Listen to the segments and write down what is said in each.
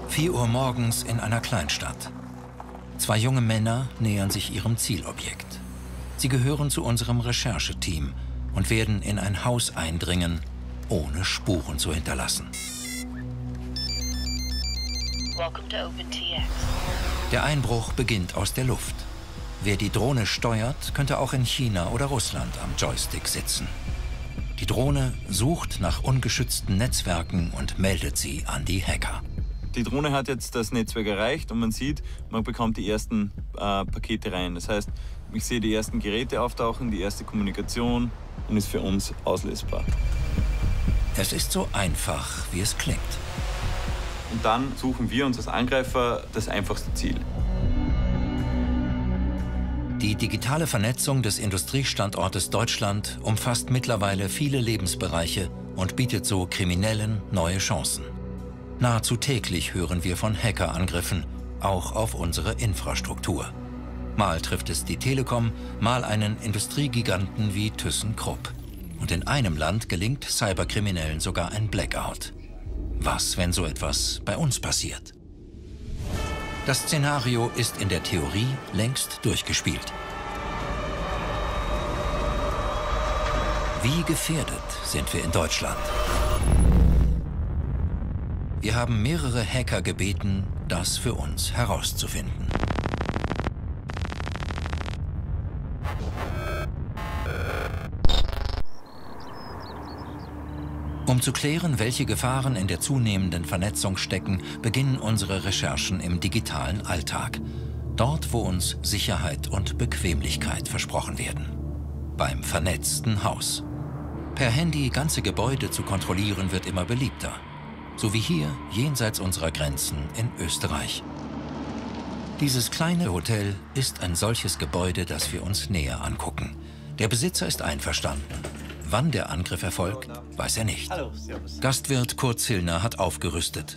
4 Uhr morgens in einer Kleinstadt. 2 junge Männer nähern sich ihrem Zielobjekt. Sie gehören zu unserem Rechercheteam und werden in ein Haus eindringen, ohne Spuren zu hinterlassen. Der Einbruch beginnt aus der Luft. Wer die Drohne steuert, könnte auch in China oder Russland am Joystick sitzen. Die Drohne sucht nach ungeschützten Netzwerken und meldet sie an die Hacker. Die Drohne hat jetzt das Netzwerk erreicht und man sieht, man bekommt die ersten Pakete rein. Das heißt, ich sehe die ersten Geräte auftauchen, die erste Kommunikation und ist für uns auslesbar. Es ist so einfach, wie es klingt. Und dann suchen wir uns als Angreifer das einfachste Ziel. Die digitale Vernetzung des Industriestandortes Deutschland umfasst mittlerweile viele Lebensbereiche und bietet so Kriminellen neue Chancen. Nahezu täglich hören wir von Hackerangriffen, auch auf unsere Infrastruktur. Mal trifft es die Telekom, mal einen Industriegiganten wie ThyssenKrupp. Und in einem Land gelingt Cyberkriminellen sogar ein Blackout. Was, wenn so etwas bei uns passiert? Das Szenario ist in der Theorie längst durchgespielt. Wie gefährdet sind wir in Deutschland? Wir haben mehrere Hacker gebeten, das für uns herauszufinden. Um zu klären, welche Gefahren in der zunehmenden Vernetzung stecken, beginnen unsere Recherchen im digitalen Alltag. Dort, wo uns Sicherheit und Bequemlichkeit versprochen werden. Beim vernetzten Haus. Per Handy ganze Gebäude zu kontrollieren wird immer beliebter. So wie hier, jenseits unserer Grenzen in Österreich. Dieses kleine Hotel ist ein solches Gebäude, das wir uns näher angucken. Der Besitzer ist einverstanden. Wann der Angriff erfolgt, weiß er nicht. Gastwirt Kurt Zillner hat aufgerüstet.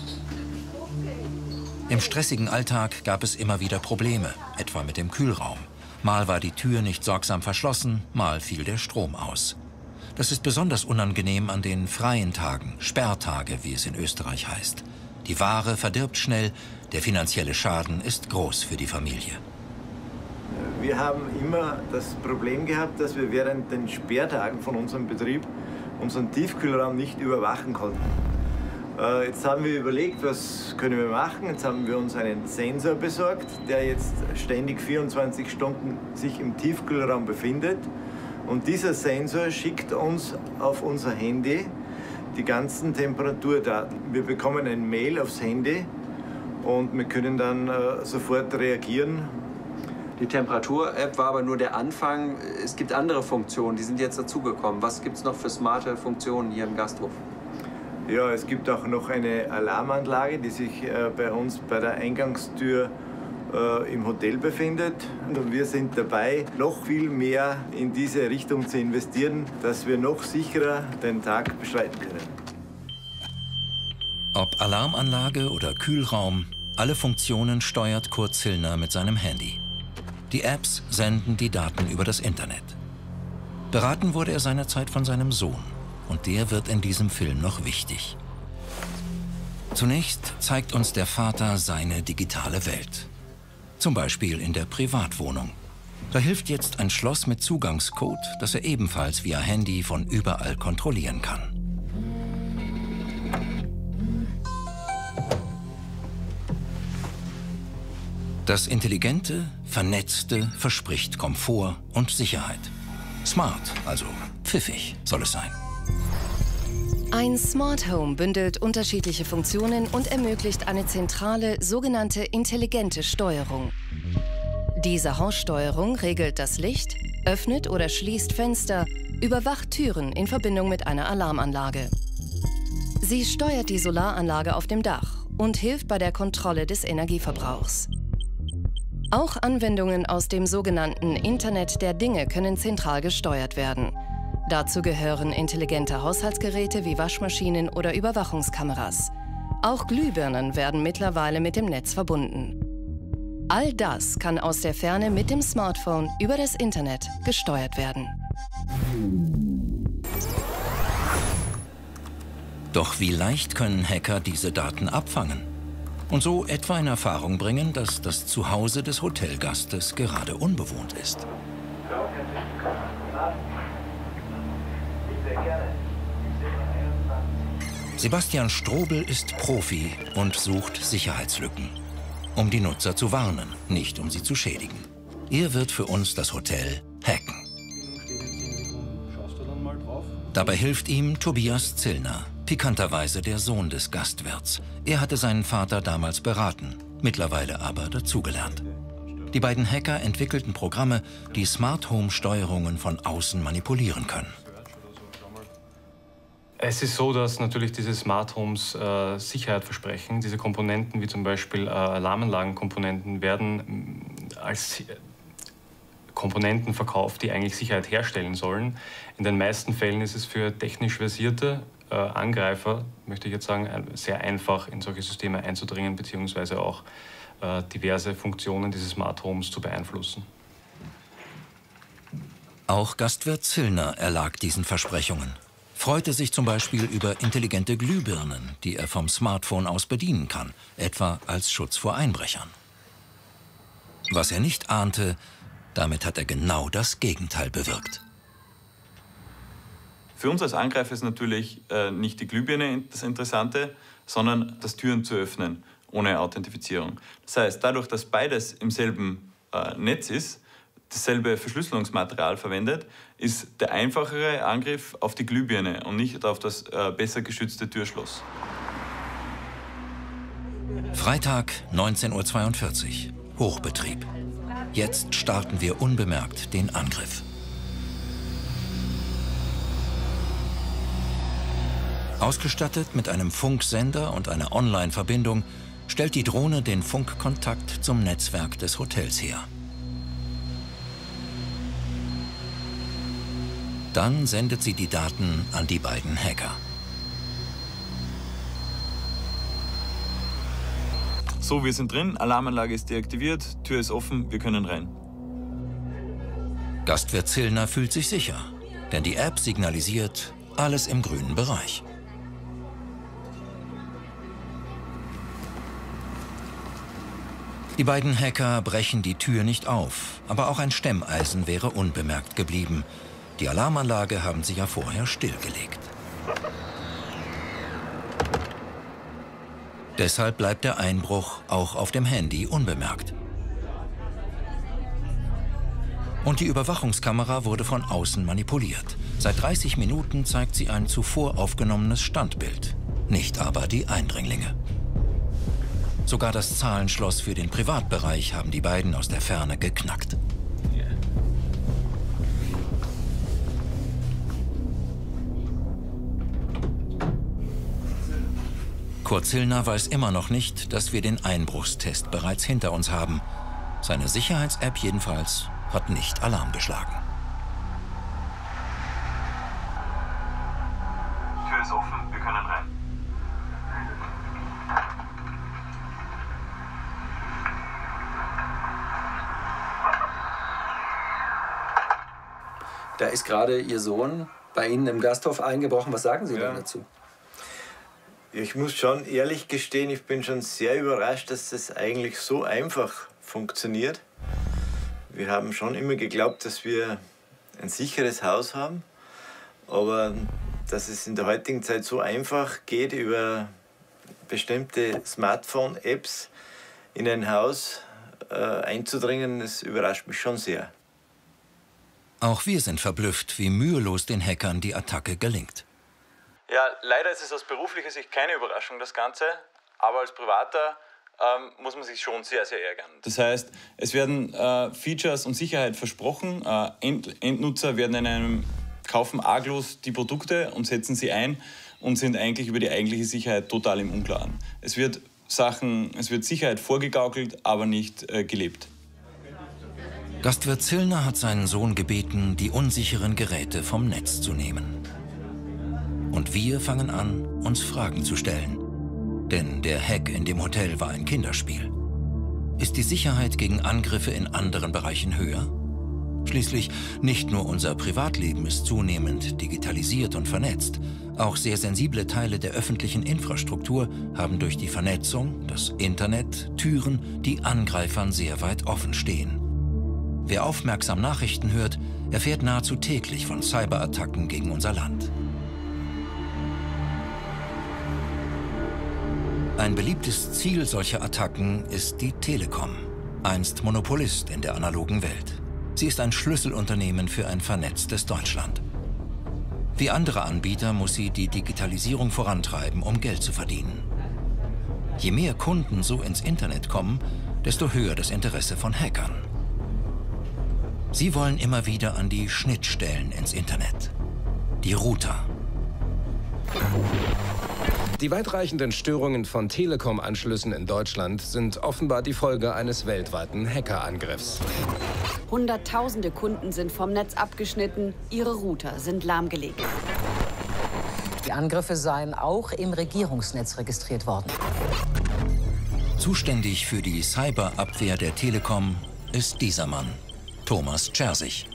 Im stressigen Alltag gab es immer wieder Probleme, etwa mit dem Kühlraum. Mal war die Tür nicht sorgsam verschlossen, mal fiel der Strom aus. Das ist besonders unangenehm an den freien Tagen, Sperrtage, wie es in Österreich heißt. Die Ware verdirbt schnell, der finanzielle Schaden ist groß für die Familie. Wir haben immer das Problem gehabt, dass wir während den Sperrtagen von unserem Betrieb unseren Tiefkühlraum nicht überwachen konnten. Jetzt haben wir überlegt, was können wir machen. Jetzt haben wir uns einen Sensor besorgt, der jetzt ständig 24 Stunden sich im Tiefkühlraum befindet. Und dieser Sensor schickt uns auf unser Handy die ganzen Temperaturdaten. Wir bekommen ein Mail aufs Handy und wir können dann sofort reagieren. Die Temperatur-App war aber nur der Anfang. Es gibt andere Funktionen, die sind jetzt dazugekommen. Was gibt es noch für smarte Funktionen hier im Gasthof? Ja, es gibt auch noch eine Alarmanlage, die sich bei uns bei der Eingangstür im Hotel befindet. Und wir sind dabei, noch viel mehr in diese Richtung zu investieren, dass wir noch sicherer den Tag bestreiten können. Ob Alarmanlage oder Kühlraum, alle Funktionen steuert Kurt Zillner mit seinem Handy. Die Apps senden die Daten über das Internet. Beraten wurde er seinerzeit von seinem Sohn. Und der wird in diesem Film noch wichtig. Zunächst zeigt uns der Vater seine digitale Welt. Zum Beispiel in der Privatwohnung. Da hilft jetzt ein Schloss mit Zugangscode, das er ebenfalls via Handy von überall kontrollieren kann. Das Intelligente, Vernetzte verspricht Komfort und Sicherheit. Smart, also pfiffig soll es sein. Ein Smart Home bündelt unterschiedliche Funktionen und ermöglicht eine zentrale, sogenannte intelligente Steuerung. Diese Haussteuerung regelt das Licht, öffnet oder schließt Fenster, überwacht Türen in Verbindung mit einer Alarmanlage. Sie steuert die Solaranlage auf dem Dach und hilft bei der Kontrolle des Energieverbrauchs. Auch Anwendungen aus dem sogenannten Internet der Dinge können zentral gesteuert werden. Dazu gehören intelligente Haushaltsgeräte wie Waschmaschinen oder Überwachungskameras. Auch Glühbirnen werden mittlerweile mit dem Netz verbunden. All das kann aus der Ferne mit dem Smartphone über das Internet gesteuert werden. Doch wie leicht können Hacker diese Daten abfangen? Und so etwa in Erfahrung bringen, dass das Zuhause des Hotelgastes gerade unbewohnt ist. Sebastian Strobel ist Profi und sucht Sicherheitslücken, um die Nutzer zu warnen, nicht um sie zu schädigen. Er wird für uns das Hotel hacken. Dabei hilft ihm Tobias Zillner, pikanterweise der Sohn des Gastwirts. Er hatte seinen Vater damals beraten, mittlerweile aber dazugelernt. Die beiden Hacker entwickelten Programme, die Smart Home Steuerungen von außen manipulieren können. Es ist so, dass natürlich diese Smart Homes Sicherheit versprechen. Diese Komponenten, wie zum Beispiel Alarmanlagenkomponenten, werden als Komponenten verkauft, die eigentlich Sicherheit herstellen sollen. In den meisten Fällen ist es für technisch versierte Angreifer, möchte ich jetzt sagen, sehr einfach in solche Systeme einzudringen, beziehungsweise auch diverse Funktionen dieses Smart Homes zu beeinflussen. Auch Gastwirt Zillner erlag diesen Versprechungen, freute sich zum Beispiel über intelligente Glühbirnen, die er vom Smartphone aus bedienen kann, etwa als Schutz vor Einbrechern. Was er nicht ahnte, damit hat er genau das Gegenteil bewirkt. Für uns als Angreifer ist natürlich nicht die Glühbirne das Interessante, sondern das Türen zu öffnen ohne Authentifizierung. Das heißt, dadurch, dass beides im selben Netz ist, dasselbe Verschlüsselungsmaterial verwendet, ist der einfachere Angriff auf die Glühbirne und nicht auf das besser geschützte Türschloss. Freitag, 19:42 Uhr, Hochbetrieb. Jetzt starten wir unbemerkt den Angriff. Ausgestattet mit einem Funksender und einer Online-Verbindung stellt die Drohne den Funkkontakt zum Netzwerk des Hotels her. Dann sendet sie die Daten an die beiden Hacker. So, wir sind drin, Alarmanlage ist deaktiviert, Tür ist offen, wir können rein. Gastwirt Zillner fühlt sich sicher, denn die App signalisiert alles im grünen Bereich. Die beiden Hacker brechen die Tür nicht auf, aber auch ein Stemmeisen wäre unbemerkt geblieben. Die Alarmanlage haben sie ja vorher stillgelegt. Deshalb bleibt der Einbruch auch auf dem Handy unbemerkt. Und die Überwachungskamera wurde von außen manipuliert. Seit 30 Minuten zeigt sie ein zuvor aufgenommenes Standbild, nicht aber die Eindringlinge. Sogar das Zahlenschloss für den Privatbereich haben die beiden aus der Ferne geknackt. Kurt Zillner weiß immer noch nicht, dass wir den Einbruchstest bereits hinter uns haben. Seine Sicherheits-App jedenfalls hat nicht Alarm geschlagen. Tür ist offen, wir können rein. Da ist gerade Ihr Sohn bei Ihnen im Gasthof eingebrochen. Was sagen Sie denn dazu? Ich muss schon ehrlich gestehen, ich bin schon sehr überrascht, dass das eigentlich so einfach funktioniert. Wir haben schon immer geglaubt, dass wir ein sicheres Haus haben, aber dass es in der heutigen Zeit so einfach geht, über bestimmte Smartphone-Apps in ein Haus einzudringen, das überrascht mich schon sehr. Auch wir sind verblüfft, wie mühelos den Hackern die Attacke gelingt. Ja, leider ist es aus beruflicher Sicht keine Überraschung, das Ganze. Aber als Privater muss man sich schon sehr, sehr ärgern. Das heißt, es werden Features und Sicherheit versprochen. Endnutzer werden in einem kaufen arglos die Produkte und setzen sie ein und sind eigentlich über die eigentliche Sicherheit total im Unklaren. Es wird Sicherheit vorgegaukelt, aber nicht gelebt. Gastwirt Zillner hat seinen Sohn gebeten, die unsicheren Geräte vom Netz zu nehmen. Und wir fangen an, uns Fragen zu stellen. Denn der Hack in dem Hotel war ein Kinderspiel. Ist die Sicherheit gegen Angriffe in anderen Bereichen höher? Schließlich nicht nur unser Privatleben ist zunehmend digitalisiert und vernetzt. Auch sehr sensible Teile der öffentlichen Infrastruktur haben durch die Vernetzung, das Internet, Türen, die Angreifern sehr weit offen stehen. Wer aufmerksam Nachrichten hört, erfährt nahezu täglich von Cyberattacken gegen unser Land. Ein beliebtes Ziel solcher Attacken ist die Telekom, einst Monopolist in der analogen Welt. Sie ist ein Schlüsselunternehmen für ein vernetztes Deutschland. Wie andere Anbieter muss sie die Digitalisierung vorantreiben, um Geld zu verdienen. Je mehr Kunden so ins Internet kommen, desto höher das Interesse von Hackern. Sie wollen immer wieder an die Schnittstellen ins Internet, die Router. Die weitreichenden Störungen von Telekom-Anschlüssen in Deutschland sind offenbar die Folge eines weltweiten Hackerangriffs. Hunderttausende Kunden sind vom Netz abgeschnitten, ihre Router sind lahmgelegt. Die Angriffe seien auch im Regierungsnetz registriert worden. Zuständig für die Cyberabwehr der Telekom ist dieser Mann, Thomas Czersich.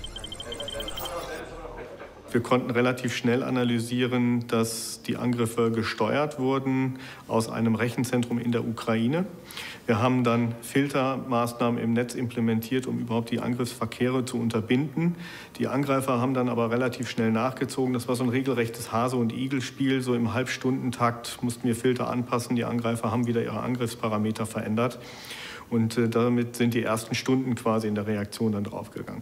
Wir konnten relativ schnell analysieren, dass die Angriffe gesteuert wurden aus einem Rechenzentrum in der Ukraine. Wir haben dann Filtermaßnahmen im Netz implementiert, um überhaupt die Angriffsverkehre zu unterbinden. Die Angreifer haben dann aber relativ schnell nachgezogen. Das war so ein regelrechtes Hase- und Igel-Spiel. So im Halbstundentakt mussten wir Filter anpassen. Die Angreifer haben wieder ihre Angriffsparameter verändert. Und damit sind die ersten Stunden quasi in der Reaktion dann draufgegangen.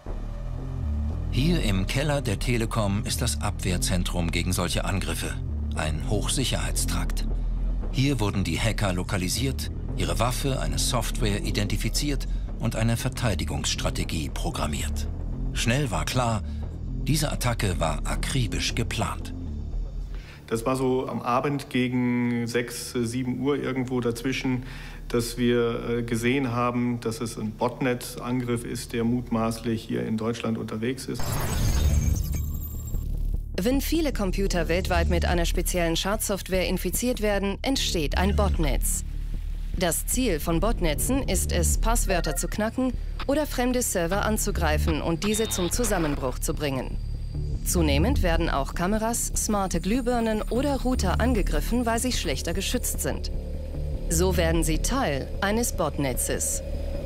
Hier im Keller der Telekom ist das Abwehrzentrum gegen solche Angriffe, ein Hochsicherheitstrakt. Hier wurden die Hacker lokalisiert, ihre Waffe, eine Software identifiziert und eine Verteidigungsstrategie programmiert. Schnell war klar, diese Attacke war akribisch geplant. Das war so am Abend gegen 6, 7 Uhr irgendwo dazwischen, dass wir gesehen haben, dass es ein Botnet-Angriff ist, der mutmaßlich hier in Deutschland unterwegs ist. Wenn viele Computer weltweit mit einer speziellen Schadsoftware infiziert werden, entsteht ein Botnetz. Das Ziel von Botnetzen ist es, Passwörter zu knacken oder fremde Server anzugreifen und diese zum Zusammenbruch zu bringen. Zunehmend werden auch Kameras, smarte Glühbirnen oder Router angegriffen, weil sie schlechter geschützt sind. So werden sie Teil eines Botnetzes.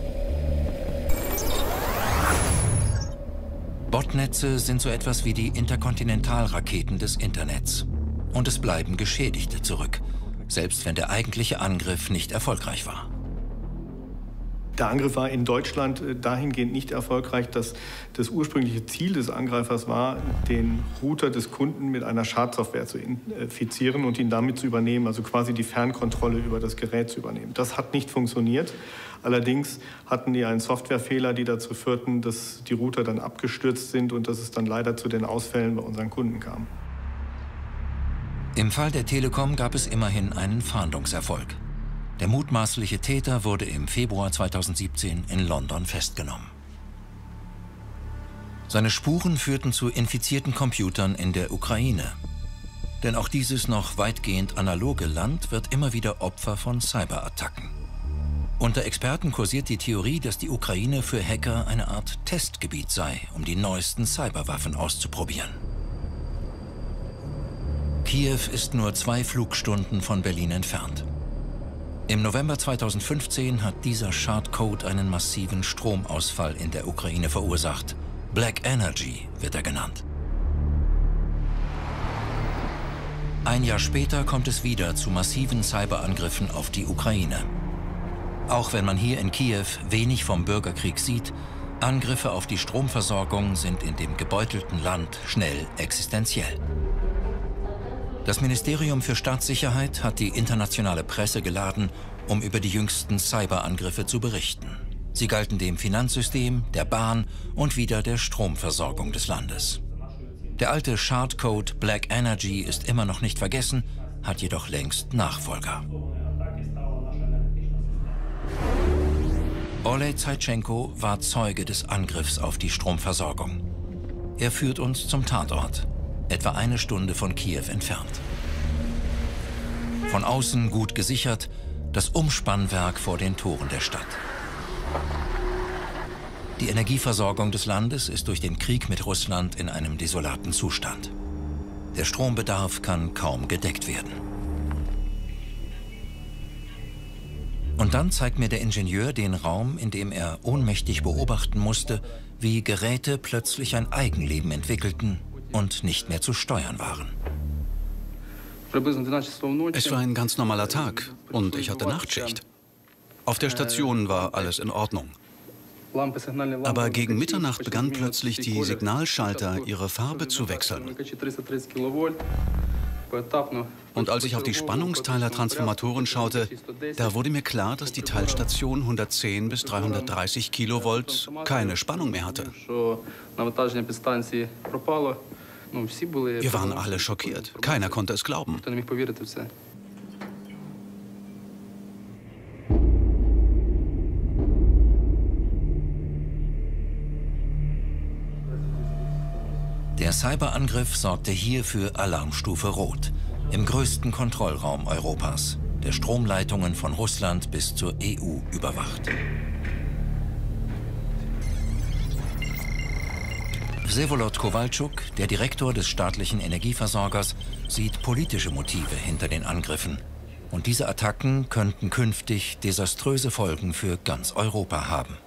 Botnetze sind so etwas wie die Interkontinentalraketen des Internets. Und es bleiben Geschädigte zurück, selbst wenn der eigentliche Angriff nicht erfolgreich war. Der Angriff war in Deutschland dahingehend nicht erfolgreich, dass das ursprüngliche Ziel des Angreifers war, den Router des Kunden mit einer Schadsoftware zu infizieren und ihn damit zu übernehmen, also quasi die Fernkontrolle über das Gerät zu übernehmen. Das hat nicht funktioniert. Allerdings hatten die einen Softwarefehler, die dazu führten, dass die Router dann abgestürzt sind und dass es dann leider zu den Ausfällen bei unseren Kunden kam. Im Fall der Telekom gab es immerhin einen Fahndungserfolg. Der mutmaßliche Täter wurde im Februar 2017 in London festgenommen. Seine Spuren führten zu infizierten Computern in der Ukraine. Denn auch dieses noch weitgehend analoge Land wird immer wieder Opfer von Cyberattacken. Unter Experten kursiert die Theorie, dass die Ukraine für Hacker eine Art Testgebiet sei, um die neuesten Cyberwaffen auszuprobieren. Kiew ist nur 2 Flugstunden von Berlin entfernt. Im November 2015 hat dieser Schadcode einen massiven Stromausfall in der Ukraine verursacht. Black Energy wird er genannt. Ein Jahr später kommt es wieder zu massiven Cyberangriffen auf die Ukraine. Auch wenn man hier in Kiew wenig vom Bürgerkrieg sieht, Angriffe auf die Stromversorgung sind in dem gebeutelten Land schnell existenziell. Das Ministerium für Staatssicherheit hat die internationale Presse geladen, um über die jüngsten Cyberangriffe zu berichten. Sie galten dem Finanzsystem, der Bahn und wieder der Stromversorgung des Landes. Der alte Schadcode Black Energy ist immer noch nicht vergessen, hat jedoch längst Nachfolger. Olej Zaitschenko war Zeuge des Angriffs auf die Stromversorgung. Er führt uns zum Tatort, etwa 1 Stunde von Kiew entfernt. Von außen gut gesichert, das Umspannwerk vor den Toren der Stadt. Die Energieversorgung des Landes ist durch den Krieg mit Russland in einem desolaten Zustand. Der Strombedarf kann kaum gedeckt werden. Und dann zeigt mir der Ingenieur den Raum, in dem er ohnmächtig beobachten musste, wie Geräte plötzlich ein Eigenleben entwickelten und nicht mehr zu steuern waren. Es war ein ganz normaler Tag und ich hatte Nachtschicht. Auf der Station war alles in Ordnung. Aber gegen Mitternacht begannen plötzlich die Signalschalter, ihre Farbe zu wechseln. Und als ich auf die Spannungsteiler-Transformatoren schaute, da wurde mir klar, dass die Teilstation 110 bis 330 Kilovolt keine Spannung mehr hatte. Wir waren alle schockiert. Keiner konnte es glauben. Der Cyberangriff sorgte hier für Alarmstufe Rot, im größten Kontrollraum Europas, der Stromleitungen von Russland bis zur EU überwacht. Vsevolod Kowalczuk, der Direktor des staatlichen Energieversorgers, sieht politische Motive hinter den Angriffen. Und diese Attacken könnten künftig desaströse Folgen für ganz Europa haben.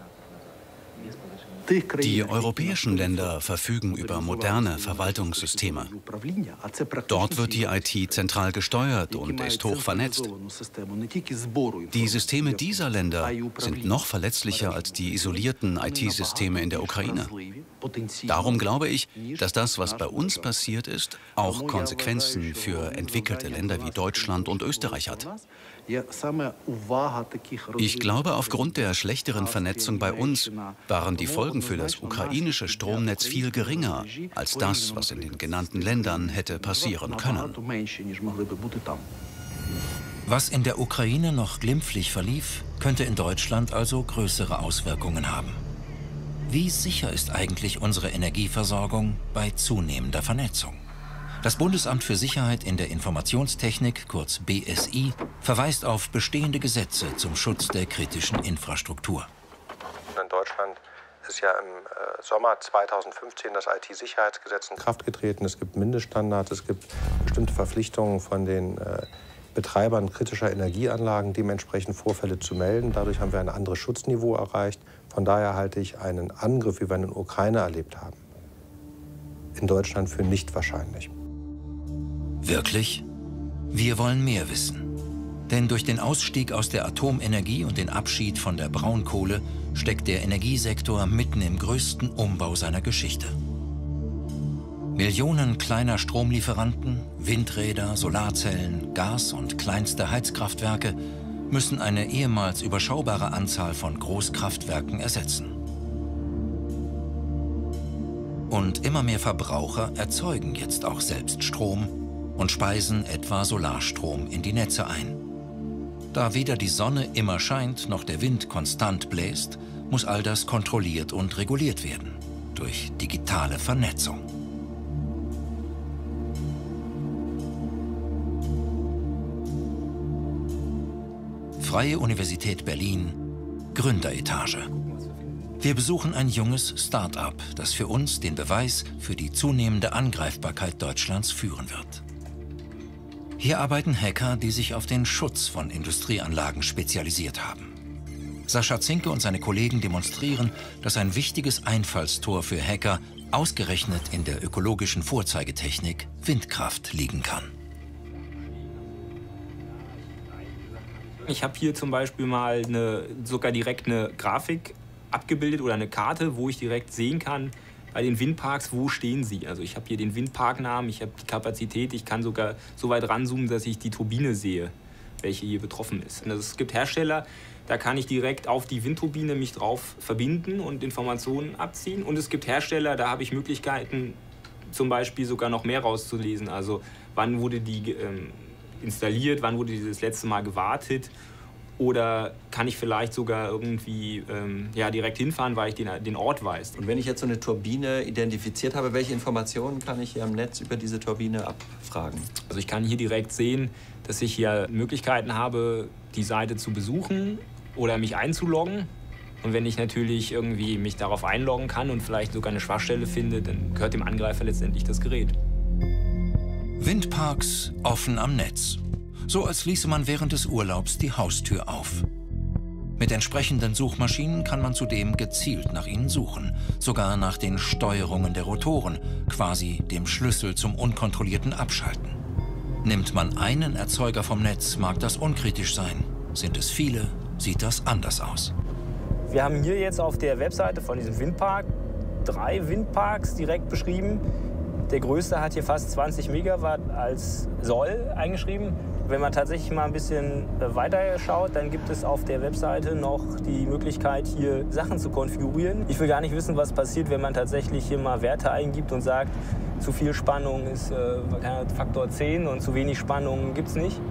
Die europäischen Länder verfügen über moderne Verwaltungssysteme. Dort wird die IT zentral gesteuert und ist hoch vernetzt. Die Systeme dieser Länder sind noch verletzlicher als die isolierten IT-Systeme in der Ukraine. Darum glaube ich, dass das, was bei uns passiert ist, auch Konsequenzen für entwickelte Länder wie Deutschland und Österreich hat. Ich glaube, aufgrund der schlechteren Vernetzung bei uns waren die Folgen für das ukrainische Stromnetz viel geringer als das, was in den genannten Ländern hätte passieren können. Was in der Ukraine noch glimpflich verlief, könnte in Deutschland also größere Auswirkungen haben. Wie sicher ist eigentlich unsere Energieversorgung bei zunehmender Vernetzung? Das Bundesamt für Sicherheit in der Informationstechnik, kurz BSI, verweist auf bestehende Gesetze zum Schutz der kritischen Infrastruktur. In Deutschland ist ja im Sommer 2015 das IT-Sicherheitsgesetz in Kraft getreten. Es gibt Mindeststandards, es gibt bestimmte Verpflichtungen von den Betreibern kritischer Energieanlagen, dementsprechend Vorfälle zu melden. Dadurch haben wir ein anderes Schutzniveau erreicht. Von daher halte ich einen Angriff, wie wir ihn in der Ukraine erlebt haben, in Deutschland für nicht wahrscheinlich. Wirklich? Wir wollen mehr wissen. Denn durch den Ausstieg aus der Atomenergie und den Abschied von der Braunkohle steckt der Energiesektor mitten im größten Umbau seiner Geschichte. Millionen kleiner Stromlieferanten, Windräder, Solarzellen, Gas- und kleinste Heizkraftwerke müssen eine ehemals überschaubare Anzahl von Großkraftwerken ersetzen. Und immer mehr Verbraucher erzeugen jetzt auch selbst Strom und speisen etwa Solarstrom in die Netze ein. Da weder die Sonne immer scheint, noch der Wind konstant bläst, muss all das kontrolliert und reguliert werden durch digitale Vernetzung. Freie Universität Berlin, Gründeretage. Wir besuchen ein junges Start-up, das für uns den Beweis für die zunehmende Angreifbarkeit Deutschlands führen wird. Hier arbeiten Hacker, die sich auf den Schutz von Industrieanlagen spezialisiert haben. Sascha Zinke und seine Kollegen demonstrieren, dass ein wichtiges Einfallstor für Hacker ausgerechnet in der ökologischen Vorzeigetechnik Windkraft liegen kann. Ich habe hier zum Beispiel mal sogar direkt eine Grafik abgebildet oder eine Karte, wo ich direkt sehen kann, bei den Windparks, wo stehen sie. Also ich habe hier den Windparknamen, ich habe die Kapazität, ich kann sogar so weit ranzoomen, dass ich die Turbine sehe, welche hier betroffen ist. Also es gibt Hersteller, da kann ich direkt auf die Windturbine mich drauf verbinden und Informationen abziehen. Und es gibt Hersteller, da habe ich Möglichkeiten, zum Beispiel sogar noch mehr rauszulesen. Also wann wurde die installiert, wann wurde die das letzte Mal gewartet. Oder kann ich vielleicht sogar irgendwie direkt hinfahren, weil ich den Ort weiß. Und wenn ich jetzt so eine Turbine identifiziert habe, welche Informationen kann ich hier am Netz über diese Turbine abfragen? Also ich kann hier direkt sehen, dass ich hier Möglichkeiten habe, die Seite zu besuchen oder mich einzuloggen. Und wenn ich natürlich irgendwie mich darauf einloggen kann und vielleicht sogar eine Schwachstelle finde, dann gehört dem Angreifer letztendlich das Gerät. Windparks offen am Netz. So als ließe man während des Urlaubs die Haustür auf. Mit entsprechenden Suchmaschinen kann man zudem gezielt nach ihnen suchen, sogar nach den Steuerungen der Rotoren, quasi dem Schlüssel zum unkontrollierten Abschalten. Nimmt man einen Erzeuger vom Netz, mag das unkritisch sein. Sind es viele, sieht das anders aus. Wir haben hier jetzt auf der Webseite von diesem Windpark 3 Windparks direkt beschrieben. Der größte hat hier fast 20 Megawatt als Soll eingeschrieben. Wenn man tatsächlich mal ein bisschen weiter schaut, dann gibt es auf der Webseite noch die Möglichkeit, hier Sachen zu konfigurieren. Ich will gar nicht wissen, was passiert, wenn man tatsächlich hier mal Werte eingibt und sagt, zu viel Spannung ist Faktor 10 und zu wenig Spannung gibt es nicht.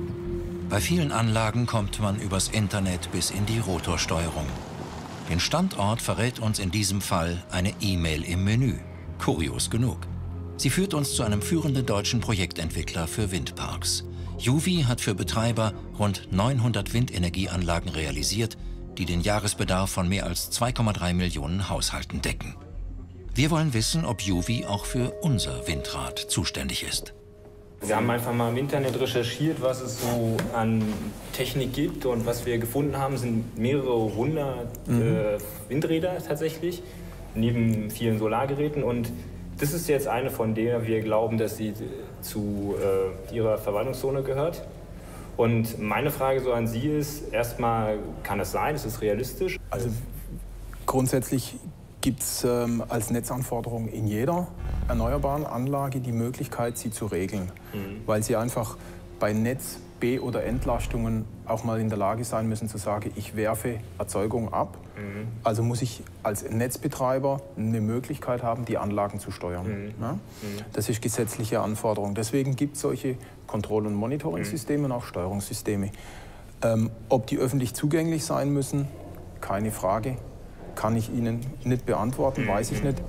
Bei vielen Anlagen kommt man übers Internet bis in die Rotorsteuerung. Den Standort verrät uns in diesem Fall eine E-Mail im Menü. Kurios genug. Sie führt uns zu einem führenden deutschen Projektentwickler für Windparks. Juvi hat für Betreiber rund 900 Windenergieanlagen realisiert, die den Jahresbedarf von mehr als 2,3 Millionen Haushalten decken. Wir wollen wissen, ob Juvi auch für unser Windrad zuständig ist. Wir haben einfach mal im Internet recherchiert, was es so an Technik gibt. Und was wir gefunden haben, sind mehrere hundert Windräder tatsächlich, neben vielen Solargeräten. Und das ist jetzt eine, von der wir glauben, dass sie zu ihrer Verwaltungszone gehört. Und meine Frage so an Sie ist, erstmal, kann es sein, ist es realistisch? Also grundsätzlich gibt es als Netzanforderung in jeder erneuerbaren Anlage die Möglichkeit, sie zu regeln, weil sie einfach bei Netz-, B- oder Entlastungen auch mal in der Lage sein müssen zu sagen, ich werfe Erzeugung ab. Also muss ich als Netzbetreiber eine Möglichkeit haben, die Anlagen zu steuern. Ja? Das ist gesetzliche Anforderung. Deswegen gibt es solche Kontroll- und Monitoring-Systeme und auch Steuerungssysteme. Ob die öffentlich zugänglich sein müssen, keine Frage. Kann ich Ihnen nicht beantworten, weiß ich nicht.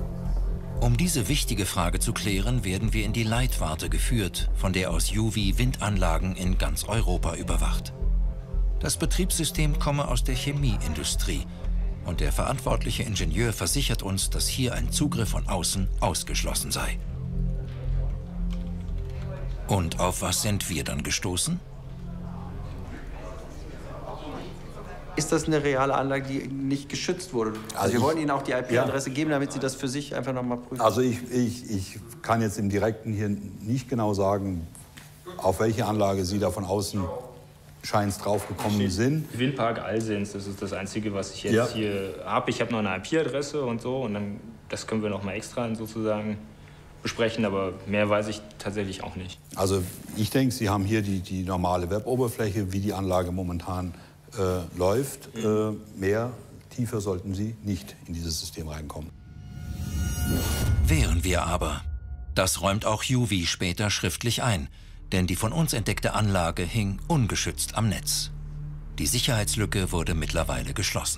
Um diese wichtige Frage zu klären, werden wir in die Leitwarte geführt, von der aus Juvi Windanlagen in ganz Europa überwacht. Das Betriebssystem komme aus der Chemieindustrie und der verantwortliche Ingenieur versichert uns, dass hier ein Zugriff von außen ausgeschlossen sei. Und auf was sind wir dann gestoßen? Ist das eine reale Anlage, die nicht geschützt wurde? Also wir wollen Ihnen auch die IP-Adresse geben, damit Sie das für sich einfach noch mal prüfen. Also ich kann jetzt im Direkten hier nicht genau sagen, auf welche Anlage Sie da von außen scheins draufgekommen sind. Windpark Alsens, das ist das Einzige, was ich jetzt hier habe. Ich habe noch eine IP-Adresse und so und dann, das können wir noch mal extra sozusagen besprechen, aber mehr weiß ich tatsächlich auch nicht. Also ich denke, Sie haben hier die normale Web-Oberfläche, wie die Anlage momentan läuft. Tiefer sollten Sie nicht in dieses System reinkommen. Wären wir aber. Das räumt auch Juvi später schriftlich ein, denn die von uns entdeckte Anlage hing ungeschützt am Netz. Die Sicherheitslücke wurde mittlerweile geschlossen.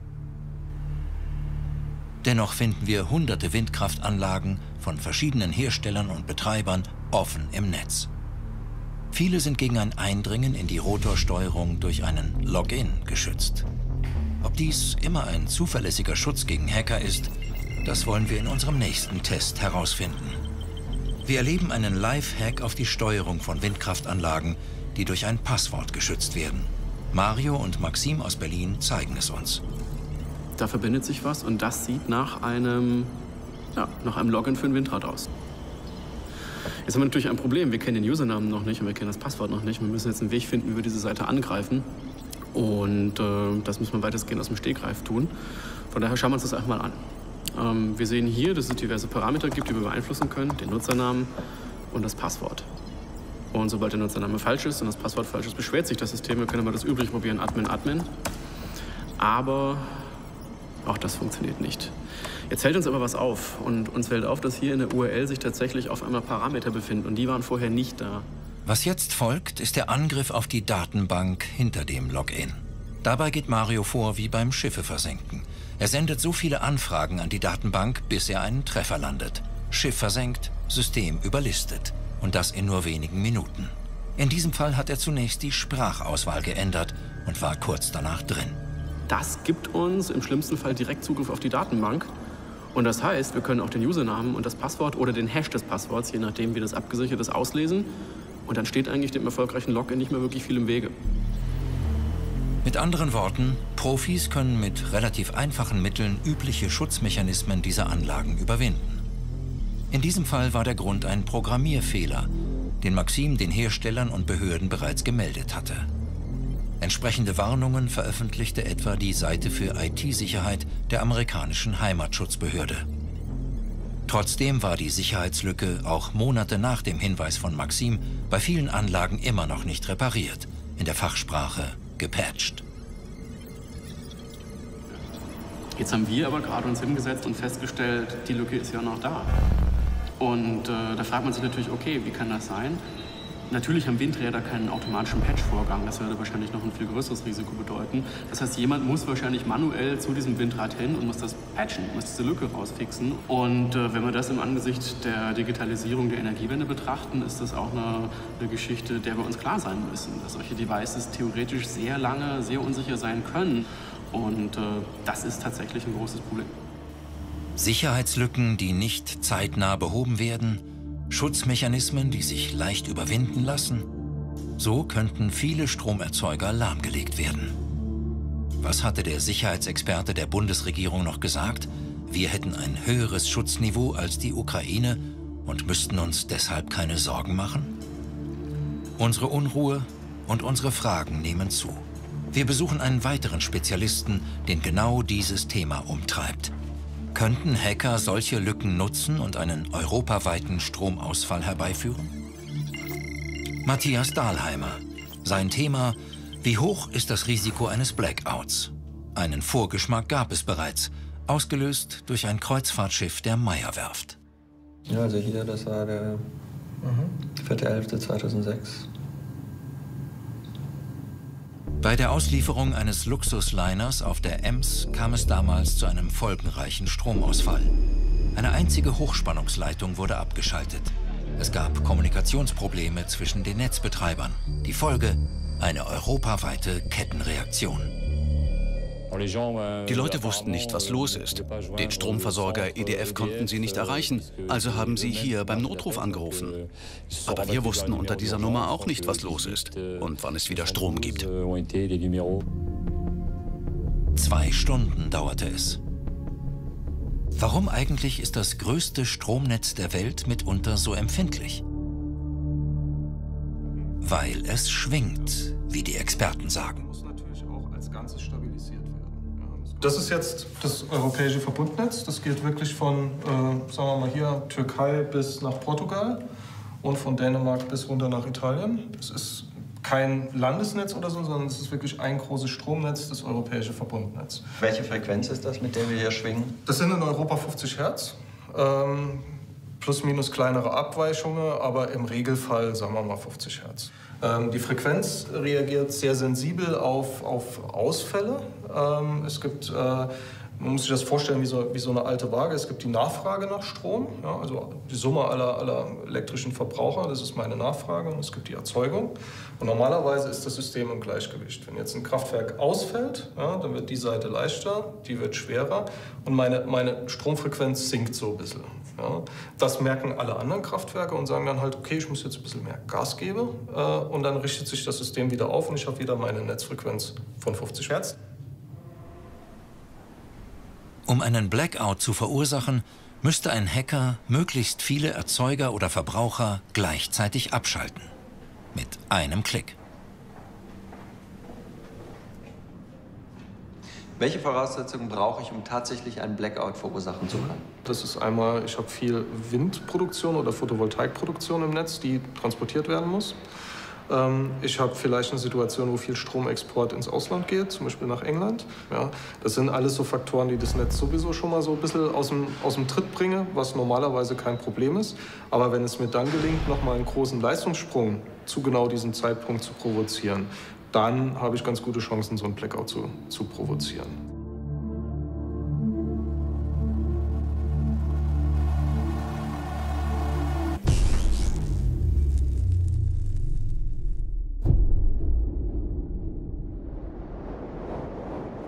Dennoch finden wir hunderte Windkraftanlagen von verschiedenen Herstellern und Betreibern offen im Netz. Viele sind gegen ein Eindringen in die Rotorsteuerung durch einen Login geschützt. Ob dies immer ein zuverlässiger Schutz gegen Hacker ist, das wollen wir in unserem nächsten Test herausfinden. Wir erleben einen Live-Hack auf die Steuerung von Windkraftanlagen, die durch ein Passwort geschützt werden. Mario und Maxim aus Berlin zeigen es uns. Da verbindet sich was und das sieht nach einem Login für ein Windrad aus. Jetzt haben wir natürlich ein Problem. Wir kennen den Usernamen noch nicht und wir kennen das Passwort noch nicht. Wir müssen jetzt einen Weg finden, wie wir diese Seite angreifen. Und das müssen wir weitestgehend aus dem Stegreif tun. Von daher schauen wir uns das einfach mal an. Wir sehen hier, dass es diverse Parameter gibt, die wir beeinflussen können. Den Nutzernamen und das Passwort. Und sobald der Nutzername falsch ist und das Passwort falsch ist, beschwert sich das System. Wir können aber das übrig probieren, Admin. Aber auch das funktioniert nicht. Jetzt fällt uns aber was auf. Und uns fällt auf, dass hier in der URL sich tatsächlich auf einmal Parameter befinden. Und die waren vorher nicht da. Was jetzt folgt, ist der Angriff auf die Datenbank hinter dem Login. Dabei geht Mario vor wie beim Schiffe versenken. Er sendet so viele Anfragen an die Datenbank, bis er einen Treffer landet. Schiff versenkt, System überlistet. Und das in nur wenigen Minuten. In diesem Fall hat er zunächst die Sprachauswahl geändert und war kurz danach drin. das gibt uns im schlimmsten Fall direkt Zugriff auf die Datenbank. Und das heißt, wir können auch den Usernamen und das Passwort oder den Hash des Passworts, je nachdem wie das abgesichert ist, auslesen. Und dann steht eigentlich dem erfolgreichen Login nicht mehr wirklich viel im Wege. Mit anderen Worten, Profis können mit relativ einfachen Mitteln übliche Schutzmechanismen dieser Anlagen überwinden. In diesem Fall war der Grund ein Programmierfehler, den Maxim den Herstellern und Behörden bereits gemeldet hatte. Entsprechende Warnungen veröffentlichte etwa die Seite für IT-Sicherheit der amerikanischen Heimatschutzbehörde. Trotzdem war die Sicherheitslücke auch Monate nach dem Hinweis von Maxim bei vielen Anlagen immer noch nicht repariert, in der Fachsprache gepatcht. Jetzt haben wir aber gerade uns hingesetzt und festgestellt, die Lücke ist ja noch da. Und da fragt man sich natürlich, okay, wie kann das sein? Natürlich haben Windräder keinen automatischen Patch-Vorgang. Das würde wahrscheinlich noch ein viel größeres Risiko bedeuten. Das heißt, jemand muss wahrscheinlich manuell zu diesem Windrad hin und muss das patchen, muss diese Lücke rausfixen. Und wenn wir das im Angesicht der Digitalisierung der Energiewende betrachten, ist das auch eine Geschichte, der wir uns klar sein müssen, dass solche Devices theoretisch sehr lange, sehr unsicher sein können. Und das ist tatsächlich ein großes Problem. Sicherheitslücken, die nicht zeitnah behoben werden, Schutzmechanismen, die sich leicht überwinden lassen. So könnten viele Stromerzeuger lahmgelegt werden. Was hatte der Sicherheitsexperte der Bundesregierung noch gesagt? Wir hätten ein höheres Schutzniveau als die Ukraine und müssten uns deshalb keine Sorgen machen? Unsere Unruhe und unsere Fragen nehmen zu. Wir besuchen einen weiteren Spezialisten, den genau dieses Thema umtreibt. Könnten Hacker solche Lücken nutzen und einen europaweiten Stromausfall herbeiführen? Matthias Dahlheimer. Sein Thema: Wie hoch ist das Risiko eines Blackouts? Einen Vorgeschmack gab es bereits, ausgelöst durch ein Kreuzfahrtschiff der Meyer-Werft. Ja, also hier, das war der 4.11.2006. Bei der Auslieferung eines Luxusliners auf der Ems kam es damals zu einem folgenreichen Stromausfall. Eine einzige Hochspannungsleitung wurde abgeschaltet. Es gab Kommunikationsprobleme zwischen den Netzbetreibern. Die Folge: eine europaweite Kettenreaktion. Die Leute wussten nicht, was los ist. Den Stromversorger EDF konnten sie nicht erreichen, also haben sie hier beim Notruf angerufen. Aber wir wussten unter dieser Nummer auch nicht, was los ist und wann es wieder Strom gibt. 2 Stunden dauerte es. Warum eigentlich ist das größte Stromnetz der Welt mitunter so empfindlich? Weil es schwingt, wie die Experten sagen. Das ist jetzt das europäische Verbundnetz. Das geht wirklich von, sagen wir mal hier, Türkei bis nach Portugal und von Dänemark bis runter nach Italien. Das ist kein Landesnetz oder so, sondern es ist wirklich ein großes Stromnetz, das europäische Verbundnetz. Welche Frequenz ist das, mit der wir hier schwingen? Das sind in Europa 50 Hertz. Plus minus kleinere Abweichungen, aber im Regelfall, sagen wir mal, 50 Hertz. Die Frequenz reagiert sehr sensibel auf Ausfälle. Es gibt, man muss sich das vorstellen wie so eine alte Waage. Es gibt die Nachfrage nach Strom, ja, also die Summe aller elektrischen Verbraucher, das ist meine Nachfrage, und es gibt die Erzeugung. Und normalerweise ist das System im Gleichgewicht. Wenn jetzt ein Kraftwerk ausfällt, ja, dann wird die Seite leichter, die wird schwerer und meine Stromfrequenz sinkt so ein bisschen. Ja. Das merken alle anderen Kraftwerke und sagen dann halt, okay, ich muss jetzt ein bisschen mehr Gas geben, und dann richtet sich das System wieder auf und ich habe wieder meine Netzfrequenz von 50 Hertz. Um einen Blackout zu verursachen, müsste ein Hacker möglichst viele Erzeuger oder Verbraucher gleichzeitig abschalten. Mit einem Klick. Welche Voraussetzungen brauche ich, um tatsächlich einen Blackout verursachen zu können? Das ist einmal, ich habe viel Windproduktion oder Photovoltaikproduktion im Netz, die transportiert werden muss. Ich habe vielleicht eine Situation, wo viel Stromexport ins Ausland geht, zum Beispiel nach England. Ja, das sind alles so Faktoren, die das Netz sowieso schon mal so ein bisschen aus dem Tritt bringen, was normalerweise kein Problem ist. Aber wenn es mir dann gelingt, nochmal einen großen Leistungssprung zu genau diesem Zeitpunkt zu provozieren, dann habe ich ganz gute Chancen, so einen Blackout zu provozieren.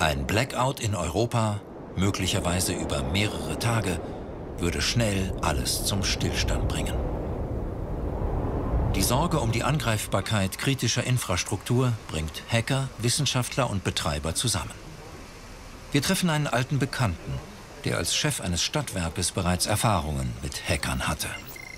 Ein Blackout in Europa, möglicherweise über mehrere Tage, würde schnell alles zum Stillstand bringen. Die Sorge um die Angreifbarkeit kritischer Infrastruktur bringt Hacker, Wissenschaftler und Betreiber zusammen. Wir treffen einen alten Bekannten, der als Chef eines Stadtwerkes bereits Erfahrungen mit Hackern hatte.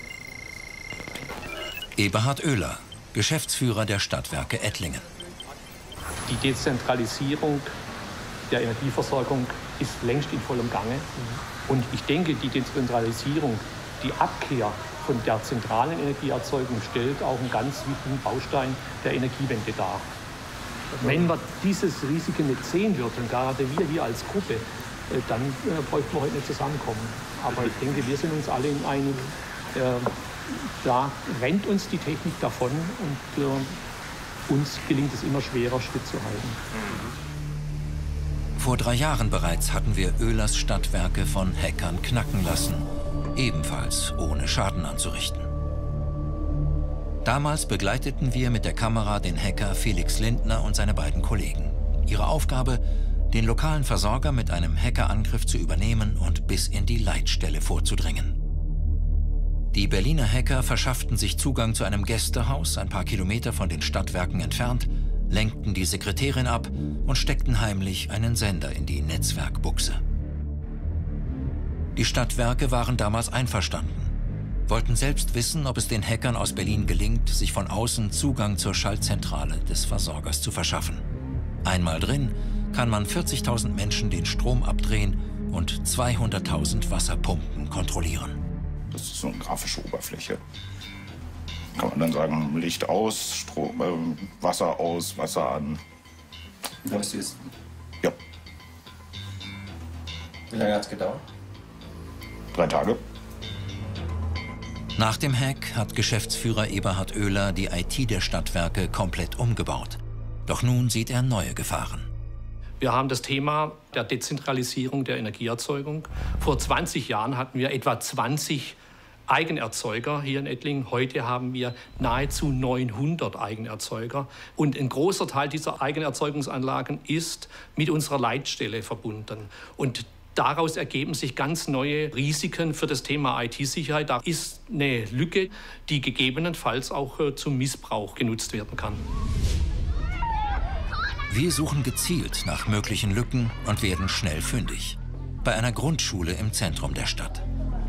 Eberhard Oehler, Geschäftsführer der Stadtwerke Ettlingen. Die Dezentralisierung der Energieversorgung ist längst in vollem Gange. Und ich denke, die Dezentralisierung, die Abkehr von der zentralen Energieerzeugung stellt auch einen ganz wichtigen Baustein der Energiewende dar. Wenn man dieses Risiko nicht sehen würde, und gerade wir hier als Gruppe, dann bräuchten wir heute nicht zusammenkommen. Aber ich denke, wir sind uns alle einig, da rennt uns die Technik davon und uns gelingt es immer schwerer, Schritt zu halten. Vor 3 Jahren bereits hatten wir Oehlers Stadtwerke von Hackern knacken lassen, ebenfalls ohne Schaden anzurichten. Damals begleiteten wir mit der Kamera den Hacker Felix Lindner und seine beiden Kollegen. Ihre Aufgabe, den lokalen Versorger mit einem Hackerangriff zu übernehmen und bis in die Leitstelle vorzudringen. Die Berliner Hacker verschafften sich Zugang zu einem Gästehaus ein paar Kilometer von den Stadtwerken entfernt, lenkten die Sekretärin ab und steckten heimlich einen Sender in die Netzwerkbuchse. Die Stadtwerke waren damals einverstanden, wollten selbst wissen, ob es den Hackern aus Berlin gelingt, sich von außen Zugang zur Schaltzentrale des Versorgers zu verschaffen. Einmal drin, kann man 40.000 Menschen den Strom abdrehen und 200.000 Wasserpumpen kontrollieren. Das ist so eine grafische Oberfläche. Kann man dann sagen, Licht aus, Strom, Wasser aus, Wasser an. Weißt du es? Ja. Wie lange hat es gedauert? 3 Tage. Nach dem Hack hat Geschäftsführer Eberhard Oehler die IT der Stadtwerke komplett umgebaut. Doch nun sieht er neue Gefahren. Wir haben das Thema der Dezentralisierung der Energieerzeugung. Vor 20 Jahren hatten wir etwa 20 Eigenerzeuger hier in Ettlingen. Heute haben wir nahezu 900 Eigenerzeuger. Und ein großer Teil dieser Eigenerzeugungsanlagen ist mit unserer Leitstelle verbunden. Und daraus ergeben sich ganz neue Risiken für das Thema IT-Sicherheit. Da ist eine Lücke, die gegebenenfalls auch zum Missbrauch genutzt werden kann. Wir suchen gezielt nach möglichen Lücken und werden schnell fündig. Bei einer Grundschule im Zentrum der Stadt.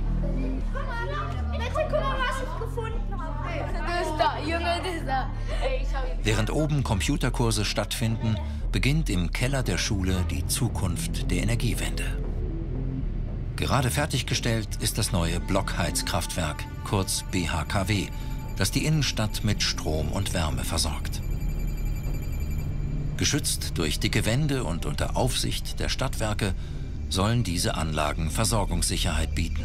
Guck mal, was ich gefunden habe. Das ist da, Junge, das ist da. Während oben Computerkurse stattfinden, beginnt im Keller der Schule die Zukunft der Energiewende. Gerade fertiggestellt ist das neue Blockheizkraftwerk, kurz BHKW, das die Innenstadt mit Strom und Wärme versorgt. Geschützt durch dicke Wände und unter Aufsicht der Stadtwerke sollen diese Anlagen Versorgungssicherheit bieten.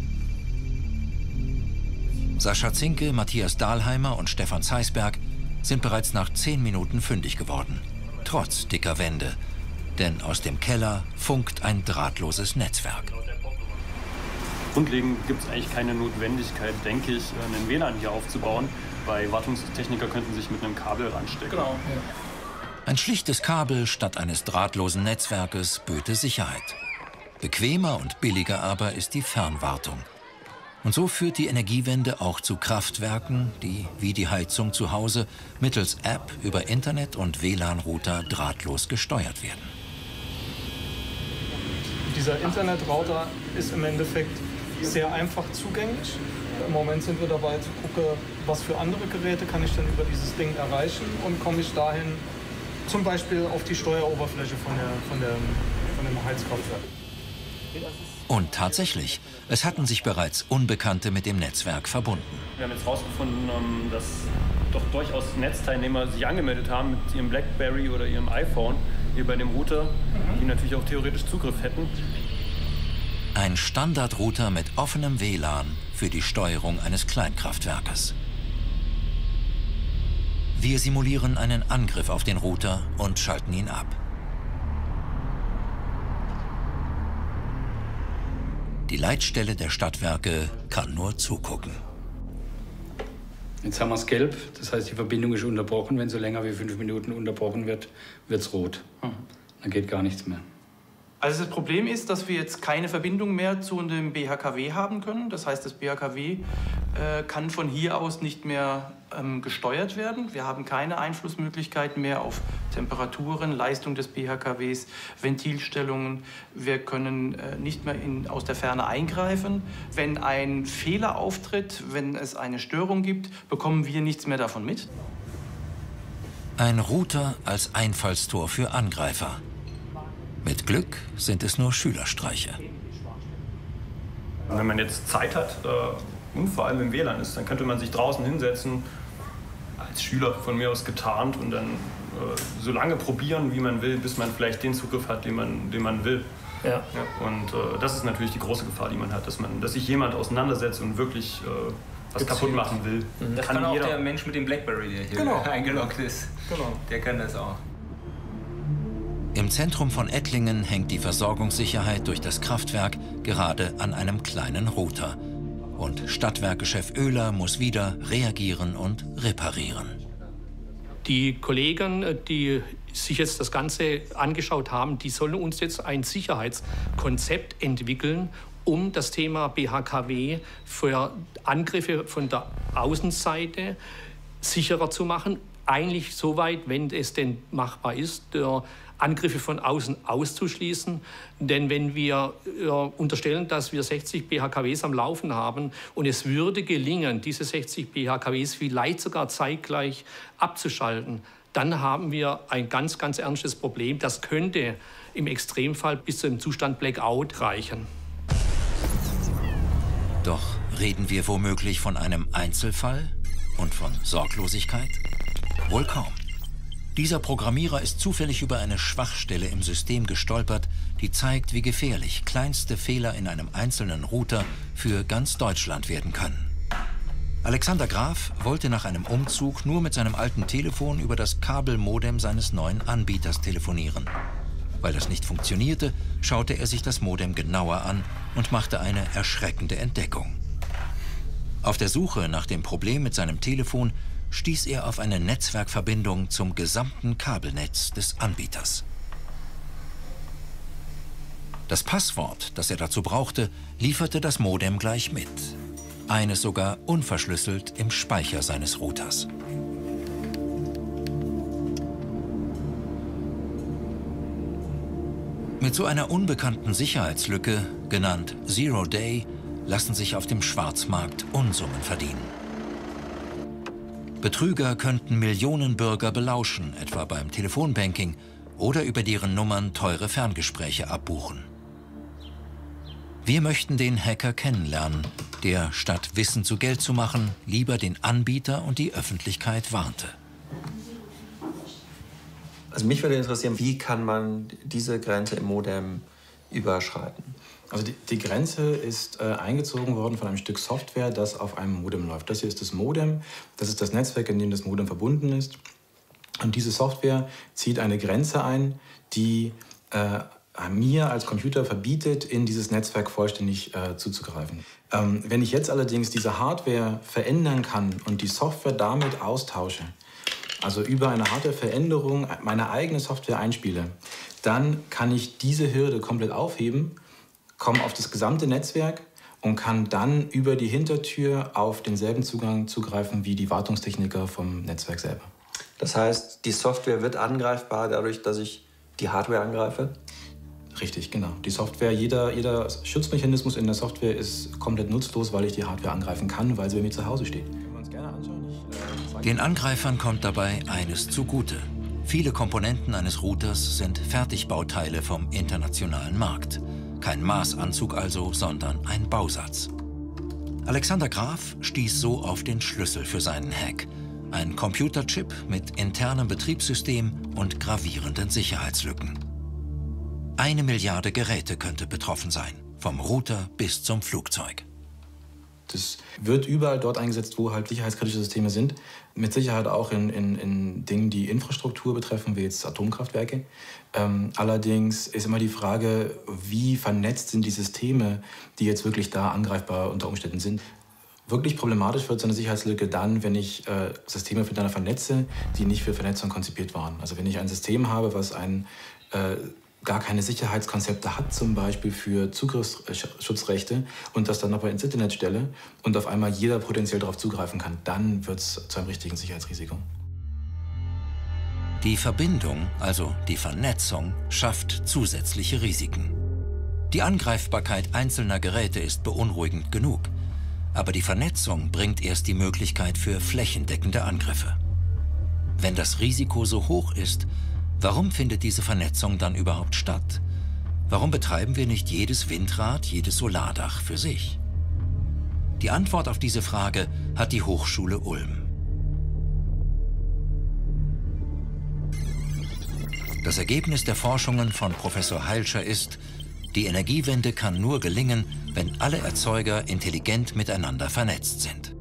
Sascha Zinke, Matthias Dahlheimer und Stefan Zeisberg sind bereits nach 10 Minuten fündig geworden. Trotz dicker Wände. Denn aus dem Keller funkt ein drahtloses Netzwerk. Grundlegend gibt es eigentlich keine Notwendigkeit, denke ich, einen WLAN hier aufzubauen, weil Wartungstechniker könnten sich mit einem Kabel ranstecken. Genau, ja. Ein schlichtes Kabel statt eines drahtlosen Netzwerkes böte Sicherheit. Bequemer und billiger aber ist die Fernwartung. Und so führt die Energiewende auch zu Kraftwerken, die, wie die Heizung zu Hause, mittels App über Internet und WLAN-Router drahtlos gesteuert werden. Dieser Internetrouter ist im Endeffekt sehr einfach zugänglich. Im Moment sind wir dabei zu gucken, was für andere Geräte kann ich denn über dieses Ding erreichen und komme ich dahin zum Beispiel auf die Steueroberfläche von dem Heizkraftwerk. Und tatsächlich, es hatten sich bereits Unbekannte mit dem Netzwerk verbunden. Wir haben jetzt herausgefunden, dass doch durchaus Netzteilnehmer sich angemeldet haben mit ihrem BlackBerry oder ihrem iPhone hier bei dem Router, die natürlich auch theoretisch Zugriff hätten. Ein Standardrouter mit offenem WLAN für die Steuerung eines Kleinkraftwerkes. Wir simulieren einen Angriff auf den Router und schalten ihn ab. Die Leitstelle der Stadtwerke kann nur zugucken. Jetzt haben wir es gelb, das heißt, die Verbindung ist unterbrochen. Wenn so länger wie 5 Minuten unterbrochen wird, wird es rot. Da geht gar nichts mehr. Also das Problem ist, dass wir jetzt keine Verbindung mehr zu dem BHKW haben können. Das heißt, das BHKW kann von hier aus nicht mehr gesteuert werden. Wir haben keine Einflussmöglichkeiten mehr auf Temperaturen, Leistung des BHKWs, Ventilstellungen. Wir können nicht mehr aus der Ferne eingreifen. Wenn ein Fehler auftritt, wenn es eine Störung gibt, bekommen wir nichts mehr davon mit. Ein Router als Einfallstor für Angreifer. Mit Glück sind es nur Schülerstreiche. Wenn man jetzt Zeit hat und vor allem im WLAN ist, dann könnte man sich draußen hinsetzen, als Schüler von mir aus getarnt und dann so lange probieren, wie man will, bis man vielleicht den Zugriff hat, den man will. Ja. Und das ist natürlich die große Gefahr, die man hat, dass sich jemand auseinandersetzt und wirklich was kaputt machen will. Das kann auch der Mensch mit dem BlackBerry, der hier eingeloggt ist. Genau. Der kann das auch. Im Zentrum von Ettlingen hängt die Versorgungssicherheit durch das Kraftwerk gerade an einem kleinen Router. Und Stadtwerkechef Oehler muss wieder reagieren und reparieren. Die Kollegen, die sich jetzt das Ganze angeschaut haben, die sollen uns jetzt ein Sicherheitskonzept entwickeln, um das Thema BHKW für Angriffe von der Außenseite sicherer zu machen. Eigentlich soweit, wenn es denn machbar ist, Angriffe von außen auszuschließen. Denn wenn wir unterstellen, dass wir 60 BHKWs am Laufen haben und es würde gelingen, diese 60 BHKWs vielleicht sogar zeitgleich abzuschalten, dann haben wir ein ganz, ganz ernstes Problem. Das könnte im Extremfall bis zum Zustand Blackout reichen. Doch reden wir womöglich von einem Einzelfall und von Sorglosigkeit? Wohl kaum. Dieser Programmierer ist zufällig über eine Schwachstelle im System gestolpert, die zeigt, wie gefährlich kleinste Fehler in einem einzelnen Router für ganz Deutschland werden können. Alexander Graf wollte nach einem Umzug nur mit seinem alten Telefon über das Kabelmodem seines neuen Anbieters telefonieren. Weil das nicht funktionierte, schaute er sich das Modem genauer an und machte eine erschreckende Entdeckung. Auf der Suche nach dem Problem mit seinem Telefon stieß er auf eine Netzwerkverbindung zum gesamten Kabelnetz des Anbieters. Das Passwort, das er dazu brauchte, lieferte das Modem gleich mit. Eines sogar unverschlüsselt im Speicher seines Routers. Mit so einer unbekannten Sicherheitslücke, genannt Zero Day, lassen sich auf dem Schwarzmarkt Unsummen verdienen. Betrüger könnten Millionen Bürger belauschen, etwa beim Telefonbanking, oder über deren Nummern teure Ferngespräche abbuchen. Wir möchten den Hacker kennenlernen, der statt Wissen zu Geld zu machen, lieber den Anbieter und die Öffentlichkeit warnte. Also mich würde interessieren, wie kann man diese Grenze im Modem überschreiten? Also die Grenze ist eingezogen worden von einem Stück Software, das auf einem Modem läuft. Das hier ist das Modem, das ist das Netzwerk, in dem das Modem verbunden ist. Und diese Software zieht eine Grenze ein, die mir als Computer verbietet, in dieses Netzwerk vollständig zuzugreifen. Wenn ich jetzt allerdings diese Hardware verändern kann und die Software damit austausche, also über eine Hardwareveränderung meine eigene Software einspiele, dann kann ich diese Hürde komplett aufheben, komme auf das gesamte Netzwerk und kann dann über die Hintertür auf denselben Zugang zugreifen wie die Wartungstechniker vom Netzwerk selber. Das heißt, die Software wird angreifbar dadurch, dass ich die Hardware angreife? Richtig, genau. Die Software, jeder Schutzmechanismus in der Software ist komplett nutzlos, weil ich die Hardware angreifen kann, weil sie bei mir zu Hause steht. Den Angreifern kommt dabei eines zugute. Viele Komponenten eines Routers sind Fertigbauteile vom internationalen Markt. Kein Maßanzug also, sondern ein Bausatz. Alexander Graf stieß so auf den Schlüssel für seinen Hack. Ein Computerchip mit internem Betriebssystem und gravierenden Sicherheitslücken. 1 Milliarde Geräte könnte betroffen sein, vom Router bis zum Flugzeug. Das wird überall dort eingesetzt, wo halt sicherheitskritische Systeme sind. Mit Sicherheit auch in Dingen, die Infrastruktur betreffen, wie jetzt Atomkraftwerke. Allerdings ist immer die Frage, wie vernetzt sind die Systeme, die jetzt wirklich da angreifbar unter Umständen sind. Wirklich problematisch wird so eine Sicherheitslücke dann, wenn ich Systeme miteinander vernetze, die nicht für Vernetzung konzipiert waren. Also wenn ich ein System habe, was ein gar keine Sicherheitskonzepte hat, zum Beispiel für Zugriffsschutzrechte, und das dann aber ins Internet stelle und auf einmal jeder potenziell darauf zugreifen kann, dann wird es zu einem richtigen Sicherheitsrisiko. Die Verbindung, also die Vernetzung, schafft zusätzliche Risiken. Die Angreifbarkeit einzelner Geräte ist beunruhigend genug, aber die Vernetzung bringt erst die Möglichkeit für flächendeckende Angriffe. Wenn das Risiko so hoch ist, warum findet diese Vernetzung dann überhaupt statt? Warum betreiben wir nicht jedes Windrad, jedes Solardach für sich? Die Antwort auf diese Frage hat die Hochschule Ulm. Das Ergebnis der Forschungen von Professor Heilscher ist, die Energiewende kann nur gelingen, wenn alle Erzeuger intelligent miteinander vernetzt sind.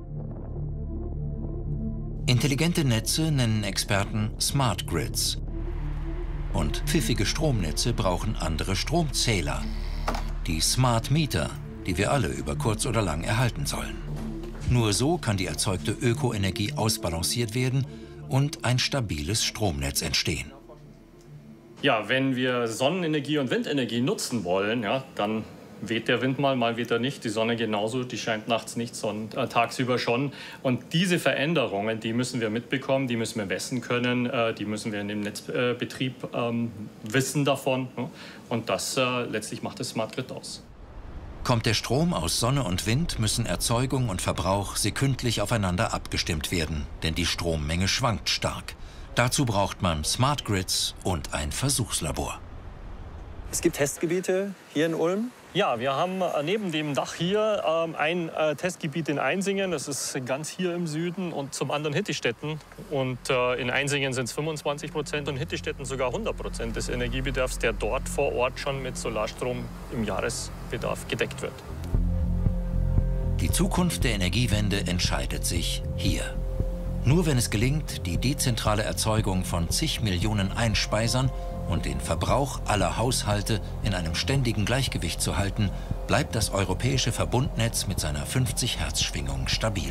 Intelligente Netze nennen Experten Smart Grids. Und pfiffige Stromnetze brauchen andere Stromzähler, die Smart Meter, die wir alle über kurz oder lang erhalten sollen. Nur so kann die erzeugte Ökoenergie ausbalanciert werden und ein stabiles Stromnetz entstehen. Ja, wenn wir Sonnenenergie und Windenergie nutzen wollen, ja, dann weht der Wind mal weht er nicht. Die Sonne genauso, die scheint nachts nicht, tagsüber schon. Und diese Veränderungen, die müssen wir mitbekommen, die müssen wir messen können, die müssen wir in dem Netzbetrieb wissen davon. Ja. Und das letztlich macht das Smart Grid aus. Kommt der Strom aus Sonne und Wind, müssen Erzeugung und Verbrauch sekündlich aufeinander abgestimmt werden, denn die Strommenge schwankt stark. Dazu braucht man Smart Grids und ein Versuchslabor. Es gibt Testgebiete hier in Ulm? Ja, wir haben neben dem Dach hier ein Testgebiet in Einsingen, das ist ganz hier im Süden, und zum anderen Hittistetten. Und in Einsingen sind es 25% und in Hittistetten sogar 100% des Energiebedarfs, der dort vor Ort schon mit Solarstrom im Jahresbedarf gedeckt wird. Die Zukunft der Energiewende entscheidet sich hier. Nur wenn es gelingt, die dezentrale Erzeugung von zig Millionen Einspeisern und den Verbrauch aller Haushalte in einem ständigen Gleichgewicht zu halten, bleibt das europäische Verbundnetz mit seiner 50-Hertz-Schwingung stabil.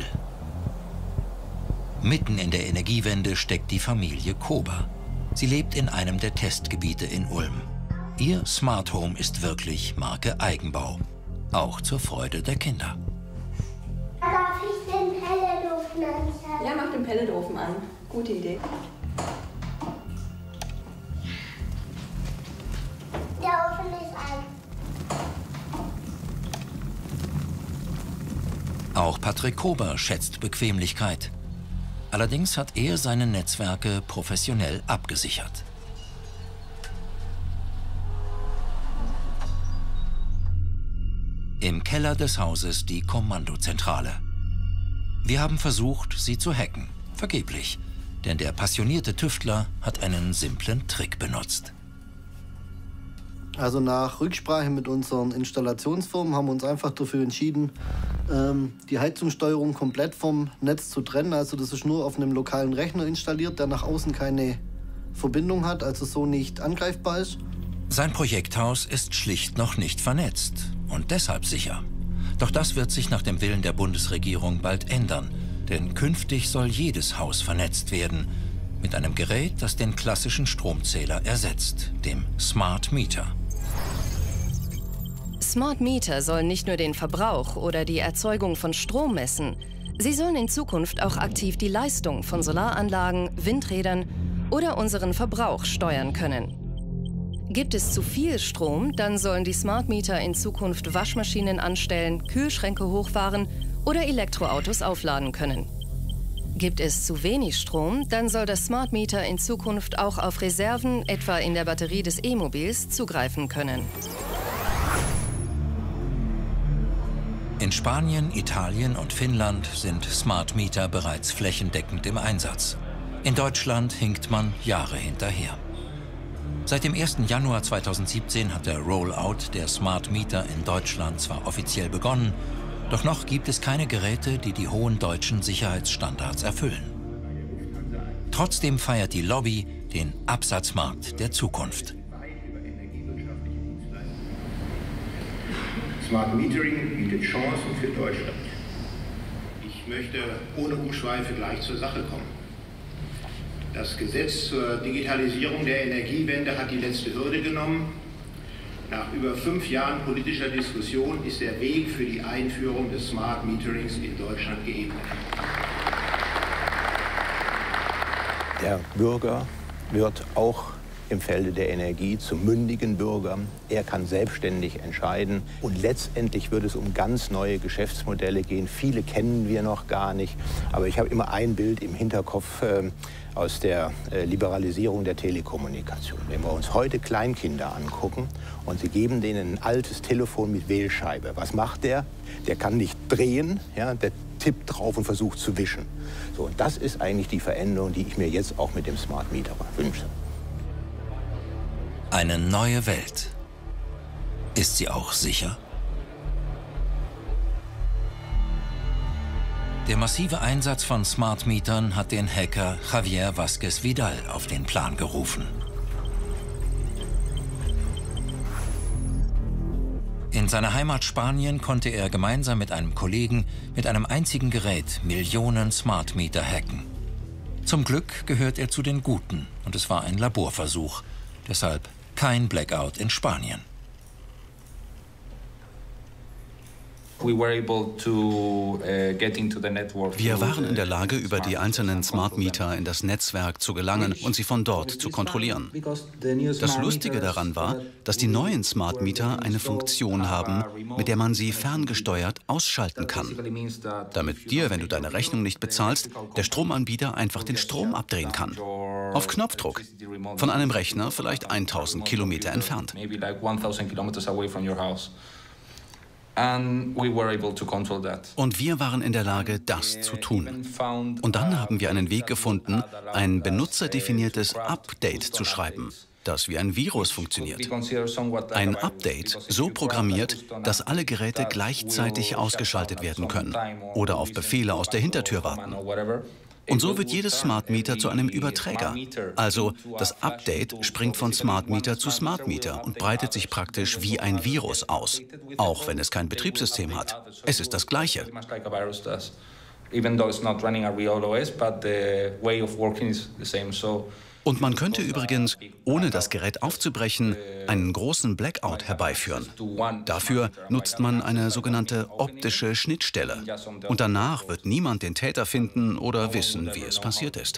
Mitten in der Energiewende steckt die Familie Kober. Sie lebt in einem der Testgebiete in Ulm. Ihr Smart Home ist wirklich Marke Eigenbau. Auch zur Freude der Kinder. Darf ich den Pelletofen anschalten? Ja, mach den Pelletofen an. Gute Idee. Der Ofen ist an. Auch Patrick Kober schätzt Bequemlichkeit. Allerdings hat er seine Netzwerke professionell abgesichert. Im Keller des Hauses die Kommandozentrale. Wir haben versucht, sie zu hacken. Vergeblich, denn der passionierte Tüftler hat einen simplen Trick benutzt. Also nach Rücksprache mit unseren Installationsfirmen haben wir uns einfach dafür entschieden, die Heizungssteuerung komplett vom Netz zu trennen. Also das ist nur auf einem lokalen Rechner installiert, der nach außen keine Verbindung hat, also so nicht angreifbar ist. Sein Projekthaus ist schlicht noch nicht vernetzt und deshalb sicher. Doch das wird sich nach dem Willen der Bundesregierung bald ändern, denn künftig soll jedes Haus vernetzt werden mit einem Gerät, das den klassischen Stromzähler ersetzt, dem Smart Meter. Smart Meter sollen nicht nur den Verbrauch oder die Erzeugung von Strom messen. Sie sollen in Zukunft auch aktiv die Leistung von Solaranlagen, Windrädern oder unseren Verbrauch steuern können. Gibt es zu viel Strom, dann sollen die Smart Meter in Zukunft Waschmaschinen anstellen, Kühlschränke hochfahren oder Elektroautos aufladen können. Gibt es zu wenig Strom, dann soll das Smart Meter in Zukunft auch auf Reserven, etwa in der Batterie des E-Mobils, zugreifen können. In Spanien, Italien und Finnland sind Smart Meter bereits flächendeckend im Einsatz. In Deutschland hinkt man Jahre hinterher. Seit dem 1. Januar 2017 hat der Rollout der Smart Meter in Deutschland zwar offiziell begonnen, doch noch gibt es keine Geräte, die die hohen deutschen Sicherheitsstandards erfüllen. Trotzdem feiert die Lobby den Absatzmarkt der Zukunft. Smart Metering bietet Chancen für Deutschland. Ich möchte ohne Umschweife gleich zur Sache kommen. Das Gesetz zur Digitalisierung der Energiewende hat die letzte Hürde genommen. Nach über 5 Jahren politischer Diskussion ist der Weg für die Einführung des Smart Meterings in Deutschland geebnet. Der Bürger wird auch im Felde der Energie zum mündigen Bürger. Er kann selbstständig entscheiden. Und letztendlich wird es um ganz neue Geschäftsmodelle gehen. Viele kennen wir noch gar nicht. Aber ich habe immer ein Bild im Hinterkopf aus der Liberalisierung der Telekommunikation. Wenn wir uns heute Kleinkinder angucken und sie geben denen ein altes Telefon mit Wählscheibe, was macht der? Der kann nicht drehen, ja, der tippt drauf und versucht zu wischen. So, und das ist eigentlich die Veränderung, die ich mir jetzt auch mit dem Smart Meter wünsche. Eine neue Welt. Ist sie auch sicher? Der massive Einsatz von Smart Metern hat den Hacker Javier Vázquez Vidal auf den Plan gerufen. In seiner Heimat Spanien konnte er gemeinsam mit einem Kollegen mit einem einzigen Gerät Millionen Smart Meter hacken. Zum Glück gehört er zu den Guten und es war ein Laborversuch. Deshalb kein Blackout in Spanien. Wir waren in der Lage, über die einzelnen Smart Meter in das Netzwerk zu gelangen und sie von dort zu kontrollieren. Das Lustige daran war, dass die neuen Smart Meter eine Funktion haben, mit der man sie ferngesteuert ausschalten kann. Damit dir, wenn du deine Rechnung nicht bezahlst, der Stromanbieter einfach den Strom abdrehen kann. Auf Knopfdruck. Von einem Rechner vielleicht 1000 Kilometer entfernt. Und wir waren in der Lage, das zu tun. Und dann haben wir einen Weg gefunden, ein benutzerdefiniertes Update zu schreiben, das wie ein Virus funktioniert. Ein Update so programmiert, dass alle Geräte gleichzeitig ausgeschaltet werden können oder auf Befehle aus der Hintertür warten. Und so wird jedes Smart Meter zu einem Überträger. Also das Update springt von Smart Meter zu Smart Meter und breitet sich praktisch wie ein Virus aus. Auch wenn es kein Betriebssystem hat. Es ist das Gleiche. Und man könnte übrigens, ohne das Gerät aufzubrechen, einen großen Blackout herbeiführen. Dafür nutzt man eine sogenannte optische Schnittstelle. Und danach wird niemand den Täter finden oder wissen, wie es passiert ist.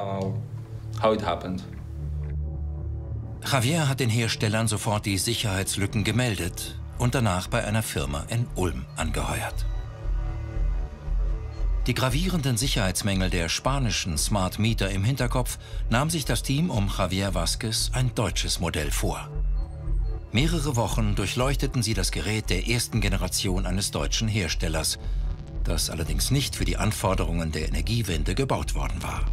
Javier hat den Herstellern sofort die Sicherheitslücken gemeldet und danach bei einer Firma in Ulm angeheuert. Die gravierenden Sicherheitsmängel der spanischen Smart Meter im Hinterkopf nahm sich das Team um Javier Vázquez ein deutsches Modell vor. Mehrere Wochen durchleuchteten sie das Gerät der ersten Generation eines deutschen Herstellers, das allerdings nicht für die Anforderungen der Energiewende gebaut worden war.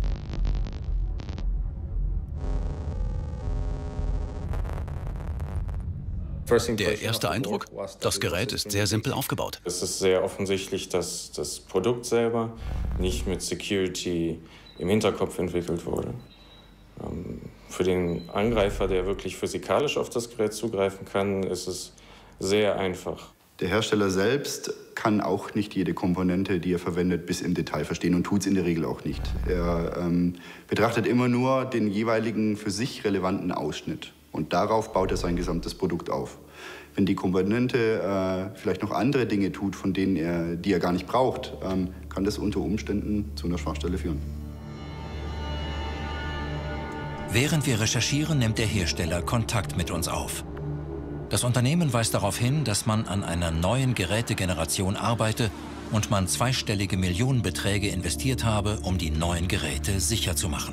Der erste Eindruck? Das Gerät ist sehr simpel aufgebaut. Es ist sehr offensichtlich, dass das Produkt selber nicht mit Security im Hinterkopf entwickelt wurde. Für den Angreifer, der wirklich physikalisch auf das Gerät zugreifen kann, ist es sehr einfach. Der Hersteller selbst kann auch nicht jede Komponente, die er verwendet, bis im Detail verstehen und tut es in der Regel auch nicht. Er betrachtet immer nur den jeweiligen für sich relevanten Ausschnitt. Und darauf baut er sein gesamtes Produkt auf. Wenn die Komponente vielleicht noch andere Dinge tut, von denen die er gar nicht braucht, kann das unter Umständen zu einer Schwachstelle führen. Während wir recherchieren, nimmt der Hersteller Kontakt mit uns auf. Das Unternehmen weist darauf hin, dass man an einer neuen Gerätegeneration arbeite und man zweistellige Millionenbeträge investiert habe, um die neuen Geräte sicher zu machen.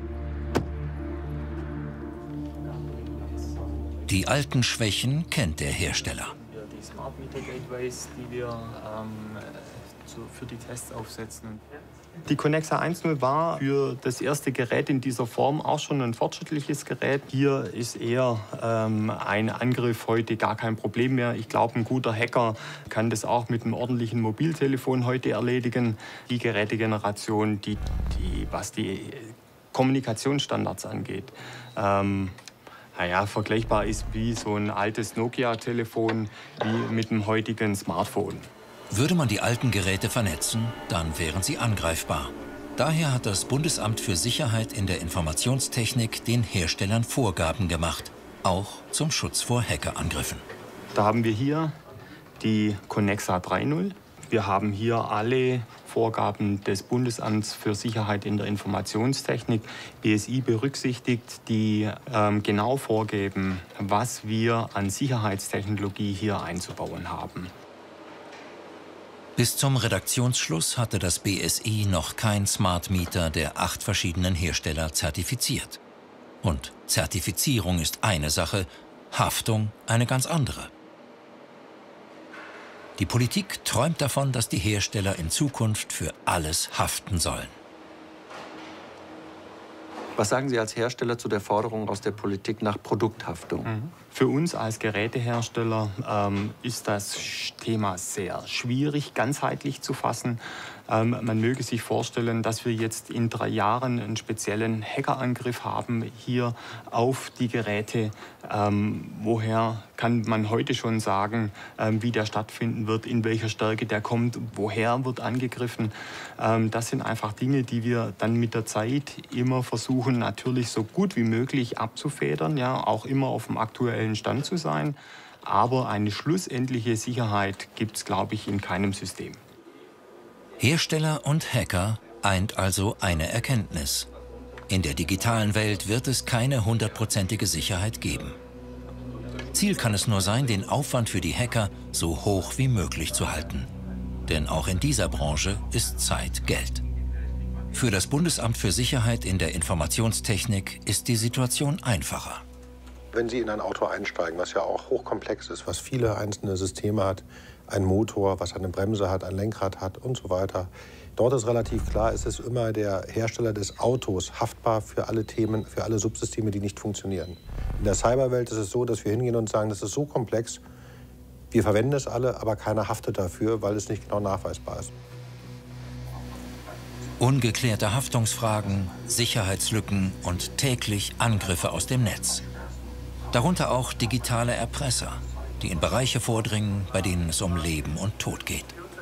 Die alten Schwächen kennt der Hersteller. Die Smart Meter Gateways, die wir für die Tests aufsetzen. Die Connexa 1.0 war für das erste Gerät in dieser Form auch schon ein fortschrittliches Gerät. Hier ist eher ein Angriff heute gar kein Problem mehr. Ich glaube, ein guter Hacker kann das auch mit einem ordentlichen Mobiltelefon heute erledigen. Die Gerätegeneration, was die Kommunikationsstandards angeht, vergleichbar ist wie so ein altes Nokia-Telefon wie mit dem heutigen Smartphone. Würde man die alten Geräte vernetzen, dann wären sie angreifbar. Daher hat das Bundesamt für Sicherheit in der Informationstechnik den Herstellern Vorgaben gemacht, auch zum Schutz vor Hackerangriffen. Da haben wir hier die Connexa 3.0. Wir haben hier alle Vorgaben des Bundesamts für Sicherheit in der Informationstechnik, BSI, berücksichtigt, die genau vorgeben, was wir an Sicherheitstechnologie hier einzubauen haben. Bis zum Redaktionsschluss hatte das BSI noch kein Smart Meter der 8 verschiedenen Hersteller zertifiziert. Und Zertifizierung ist eine Sache, Haftung eine ganz andere. Die Politik träumt davon, dass die Hersteller in Zukunft für alles haften sollen. Was sagen Sie als Hersteller zu der Forderung aus der Politik nach Produkthaftung? Für uns als Gerätehersteller ist das Thema sehr schwierig, ganzheitlich zu fassen. Man möge sich vorstellen, dass wir jetzt in 3 Jahren einen speziellen Hackerangriff haben hier auf die Geräte. Woher kann man heute schon sagen, wie der stattfinden wird, in welcher Stärke der kommt, woher wird angegriffen? Das sind einfach Dinge, die wir dann mit der Zeit immer versuchen, natürlich so gut wie möglich abzufedern, ja, auch immer auf dem aktuellen Stand zu sein. Aber eine schlussendliche Sicherheit gibt es, glaube ich, in keinem System. Hersteller und Hacker eint also eine Erkenntnis. In der digitalen Welt wird es keine 100%ige Sicherheit geben. Ziel kann es nur sein, den Aufwand für die Hacker so hoch wie möglich zu halten. Denn auch in dieser Branche ist Zeit Geld. Für das Bundesamt für Sicherheit in der Informationstechnik ist die Situation einfacher. Wenn Sie in ein Auto einsteigen, was ja auch hochkomplex ist, was viele einzelne Systeme hat, ein Motor, was eine Bremse hat, ein Lenkrad hat und so weiter. Dort ist relativ klar, es ist immer der Hersteller des Autos haftbar für alle Themen, für alle Subsysteme, die nicht funktionieren. In der Cyberwelt ist es so, dass wir hingehen und sagen, das ist so komplex, wir verwenden es alle, aber keiner haftet dafür, weil es nicht genau nachweisbar ist. Ungeklärte Haftungsfragen, Sicherheitslücken und täglich Angriffe aus dem Netz. Darunter auch digitale Erpresser, die in Bereiche vordringen, bei denen es um Leben und Tod geht.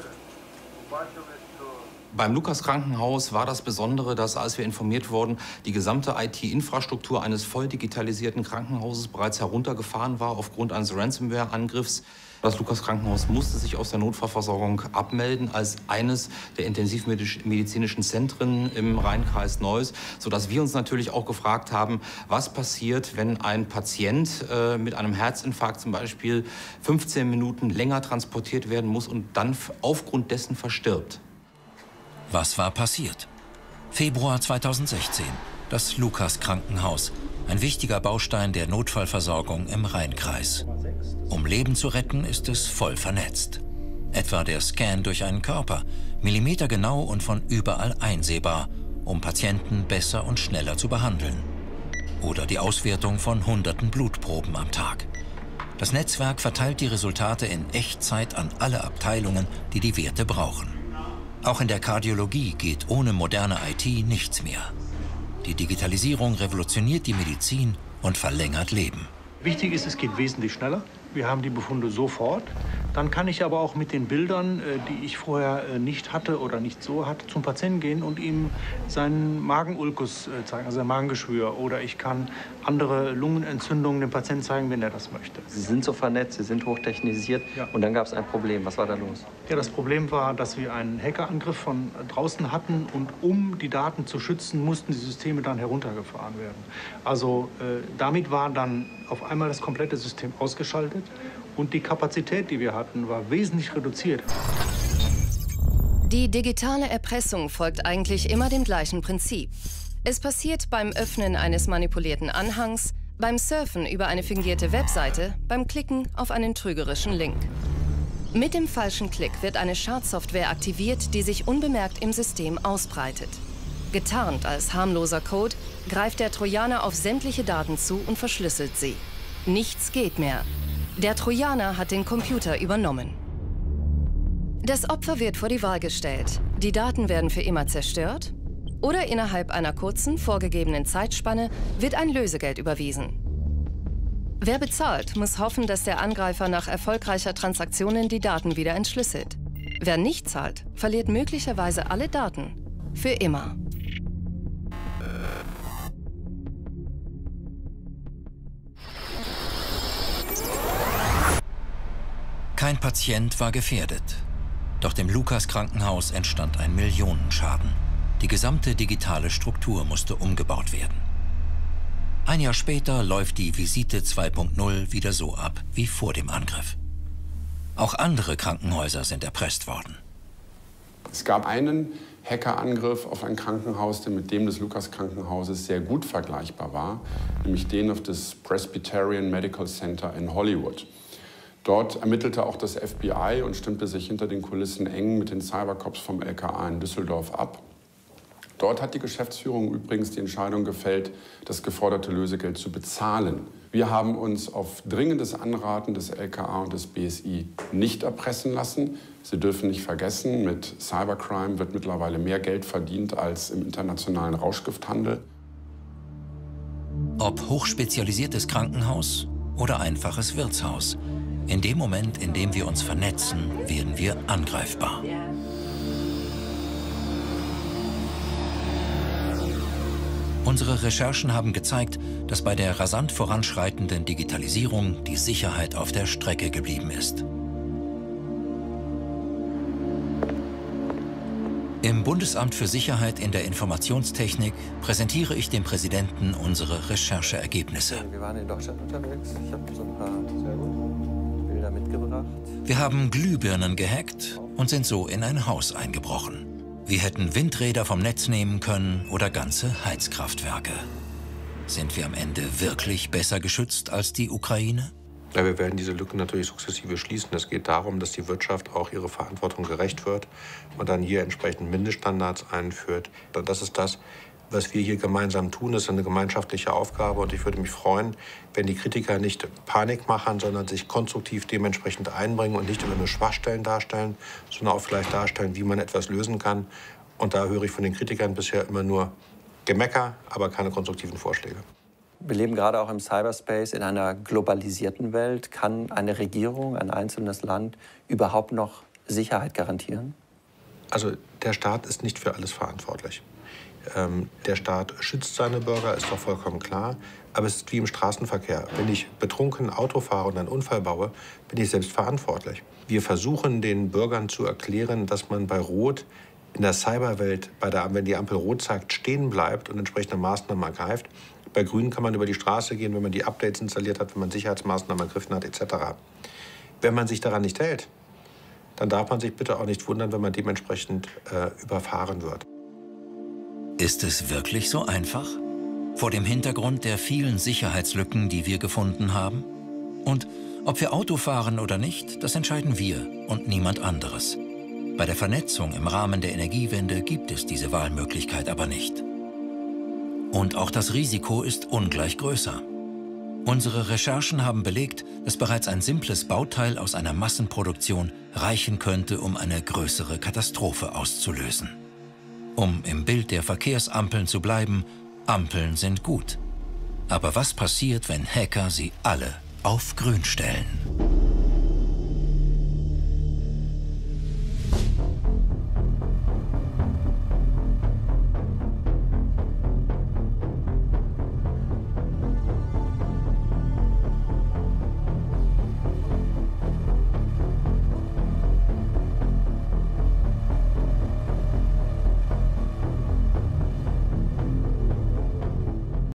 Beim Lukas-Krankenhaus war das Besondere, dass, als wir informiert wurden, die gesamte IT-Infrastruktur eines voll digitalisierten Krankenhauses bereits heruntergefahren war aufgrund eines Ransomware-Angriffs. Das Lukas-Krankenhaus musste sich aus der Notfallversorgung abmelden als eines der intensivmedizinischen Zentren im Rhein-Kreis Neuss, sodass wir uns natürlich auch gefragt haben, was passiert, wenn ein Patient mit einem Herzinfarkt zum Beispiel 15 Minuten länger transportiert werden muss und dann aufgrund dessen verstirbt. Was war passiert? Februar 2016, das Lukas-Krankenhaus, ein wichtiger Baustein der Notfallversorgung im Rhein-Kreis. Um Leben zu retten, ist es voll vernetzt. Etwa der Scan durch einen Körper, millimetergenau und von überall einsehbar, um Patienten besser und schneller zu behandeln. Oder die Auswertung von Hunderten Blutproben am Tag. Das Netzwerk verteilt die Resultate in Echtzeit an alle Abteilungen, die die Werte brauchen. Auch in der Kardiologie geht ohne moderne IT nichts mehr. Die Digitalisierung revolutioniert die Medizin und verlängert Leben. Wichtig ist, es geht wesentlich schneller. Wir haben die Befunde sofort. Dann kann ich aber auch mit den Bildern, die ich vorher nicht hatte oder nicht so hatte, zum Patienten gehen und ihm seinen Magenulkus zeigen, also sein Magengeschwür. Oder ich kann andere Lungenentzündungen dem Patienten zeigen, wenn er das möchte. Sie sind so vernetzt, Sie sind hochtechnisiert. Ja. Und dann gab es ein Problem. Was war da los? Ja, das Problem war, dass wir einen Hackerangriff von draußen hatten. Und um die Daten zu schützen, mussten die Systeme dann heruntergefahren werden. Also damit war dann auf einmal das komplette System ausgeschaltet. Und die Kapazität, die wir hatten, war wesentlich reduziert. Die digitale Erpressung folgt eigentlich immer dem gleichen Prinzip. Es passiert beim Öffnen eines manipulierten Anhangs, beim Surfen über eine fingierte Webseite, beim Klicken auf einen trügerischen Link. Mit dem falschen Klick wird eine Schadsoftware aktiviert, die sich unbemerkt im System ausbreitet. Getarnt als harmloser Code greift der Trojaner auf sämtliche Daten zu und verschlüsselt sie. Nichts geht mehr. Der Trojaner hat den Computer übernommen. Das Opfer wird vor die Wahl gestellt. Die Daten werden für immer zerstört oder innerhalb einer kurzen, vorgegebenen Zeitspanne wird ein Lösegeld überwiesen. Wer bezahlt, muss hoffen, dass der Angreifer nach erfolgreicher Transaktionen die Daten wieder entschlüsselt. Wer nicht zahlt, verliert möglicherweise alle Daten. Für immer. Kein Patient war gefährdet. Doch dem Lukas-Krankenhaus entstand ein Millionenschaden. Die gesamte digitale Struktur musste umgebaut werden. Ein Jahr später läuft die Visite 2.0 wieder so ab wie vor dem Angriff. Auch andere Krankenhäuser sind erpresst worden. Es gab einen Hackerangriff auf ein Krankenhaus, der mit dem des Lukas-Krankenhauses sehr gut vergleichbar war, nämlich den auf das Presbyterian Medical Center in Hollywood. Dort ermittelte auch das FBI und stimmte sich hinter den Kulissen eng mit den Cybercops vom LKA in Düsseldorf ab. Dort hat die Geschäftsführung übrigens die Entscheidung gefällt, das geforderte Lösegeld zu bezahlen. Wir haben uns auf dringendes Anraten des LKA und des BSI nicht erpressen lassen. Sie dürfen nicht vergessen, mit Cybercrime wird mittlerweile mehr Geld verdient als im internationalen Rauschgifthandel. Ob hochspezialisiertes Krankenhaus oder einfaches Wirtshaus, in dem Moment, in dem wir uns vernetzen, werden wir angreifbar. Unsere Recherchen haben gezeigt, dass bei der rasant voranschreitenden Digitalisierung die Sicherheit auf der Strecke geblieben ist. Im Bundesamt für Sicherheit in der Informationstechnik präsentiere ich dem Präsidenten unsere Rechercheergebnisse. Wir waren in Deutschland unterwegs. Ich habe so ein paar Bilder mitgebracht. Wir haben Glühbirnen gehackt und sind so in ein Haus eingebrochen. Wir hätten Windräder vom Netz nehmen können oder ganze Heizkraftwerke. Sind wir am Ende wirklich besser geschützt als die Ukraine? Ja, wir werden diese Lücke natürlich sukzessive schließen. Es geht darum, dass die Wirtschaft auch ihrer Verantwortung gerecht wird und dann hier entsprechend Mindeststandards einführt. Das ist das, was wir hier gemeinsam tun. Das ist eine gemeinschaftliche Aufgabe und ich würde mich freuen, wenn die Kritiker nicht Panik machen, sondern sich konstruktiv dementsprechend einbringen und nicht immer nur Schwachstellen darstellen, sondern auch vielleicht darstellen, wie man etwas lösen kann. Und da höre ich von den Kritikern bisher immer nur Gemecker, aber keine konstruktiven Vorschläge. Wir leben gerade auch im Cyberspace in einer globalisierten Welt. Kann eine Regierung, ein einzelnes Land überhaupt noch Sicherheit garantieren? Also der Staat ist nicht für alles verantwortlich. Der Staat schützt seine Bürger, ist doch vollkommen klar. Aber es ist wie im Straßenverkehr. Wenn ich betrunken Auto fahre und einen Unfall baue, bin ich selbst verantwortlich. Wir versuchen den Bürgern zu erklären, dass man bei Rot in der Cyberwelt, wenn die Ampel rot zeigt, stehen bleibt und entsprechende Maßnahmen ergreift. Bei Grün kann man über die Straße gehen, wenn man die Updates installiert hat, wenn man Sicherheitsmaßnahmen ergriffen hat, etc. Wenn man sich daran nicht hält, dann darf man sich bitte auch nicht wundern, wenn man dementsprechend überfahren wird. Ist es wirklich so einfach? Vor dem Hintergrund der vielen Sicherheitslücken, die wir gefunden haben? Und ob wir Auto fahren oder nicht, das entscheiden wir und niemand anderes. Bei der Vernetzung im Rahmen der Energiewende gibt es diese Wahlmöglichkeit aber nicht. Und auch das Risiko ist ungleich größer. Unsere Recherchen haben belegt, dass bereits ein simples Bauteil aus einer Massenproduktion reichen könnte, um eine größere Katastrophe auszulösen. Um im Bild der Verkehrsampeln zu bleiben, Ampeln sind gut. Aber was passiert, wenn Hacker sie alle auf grün stellen?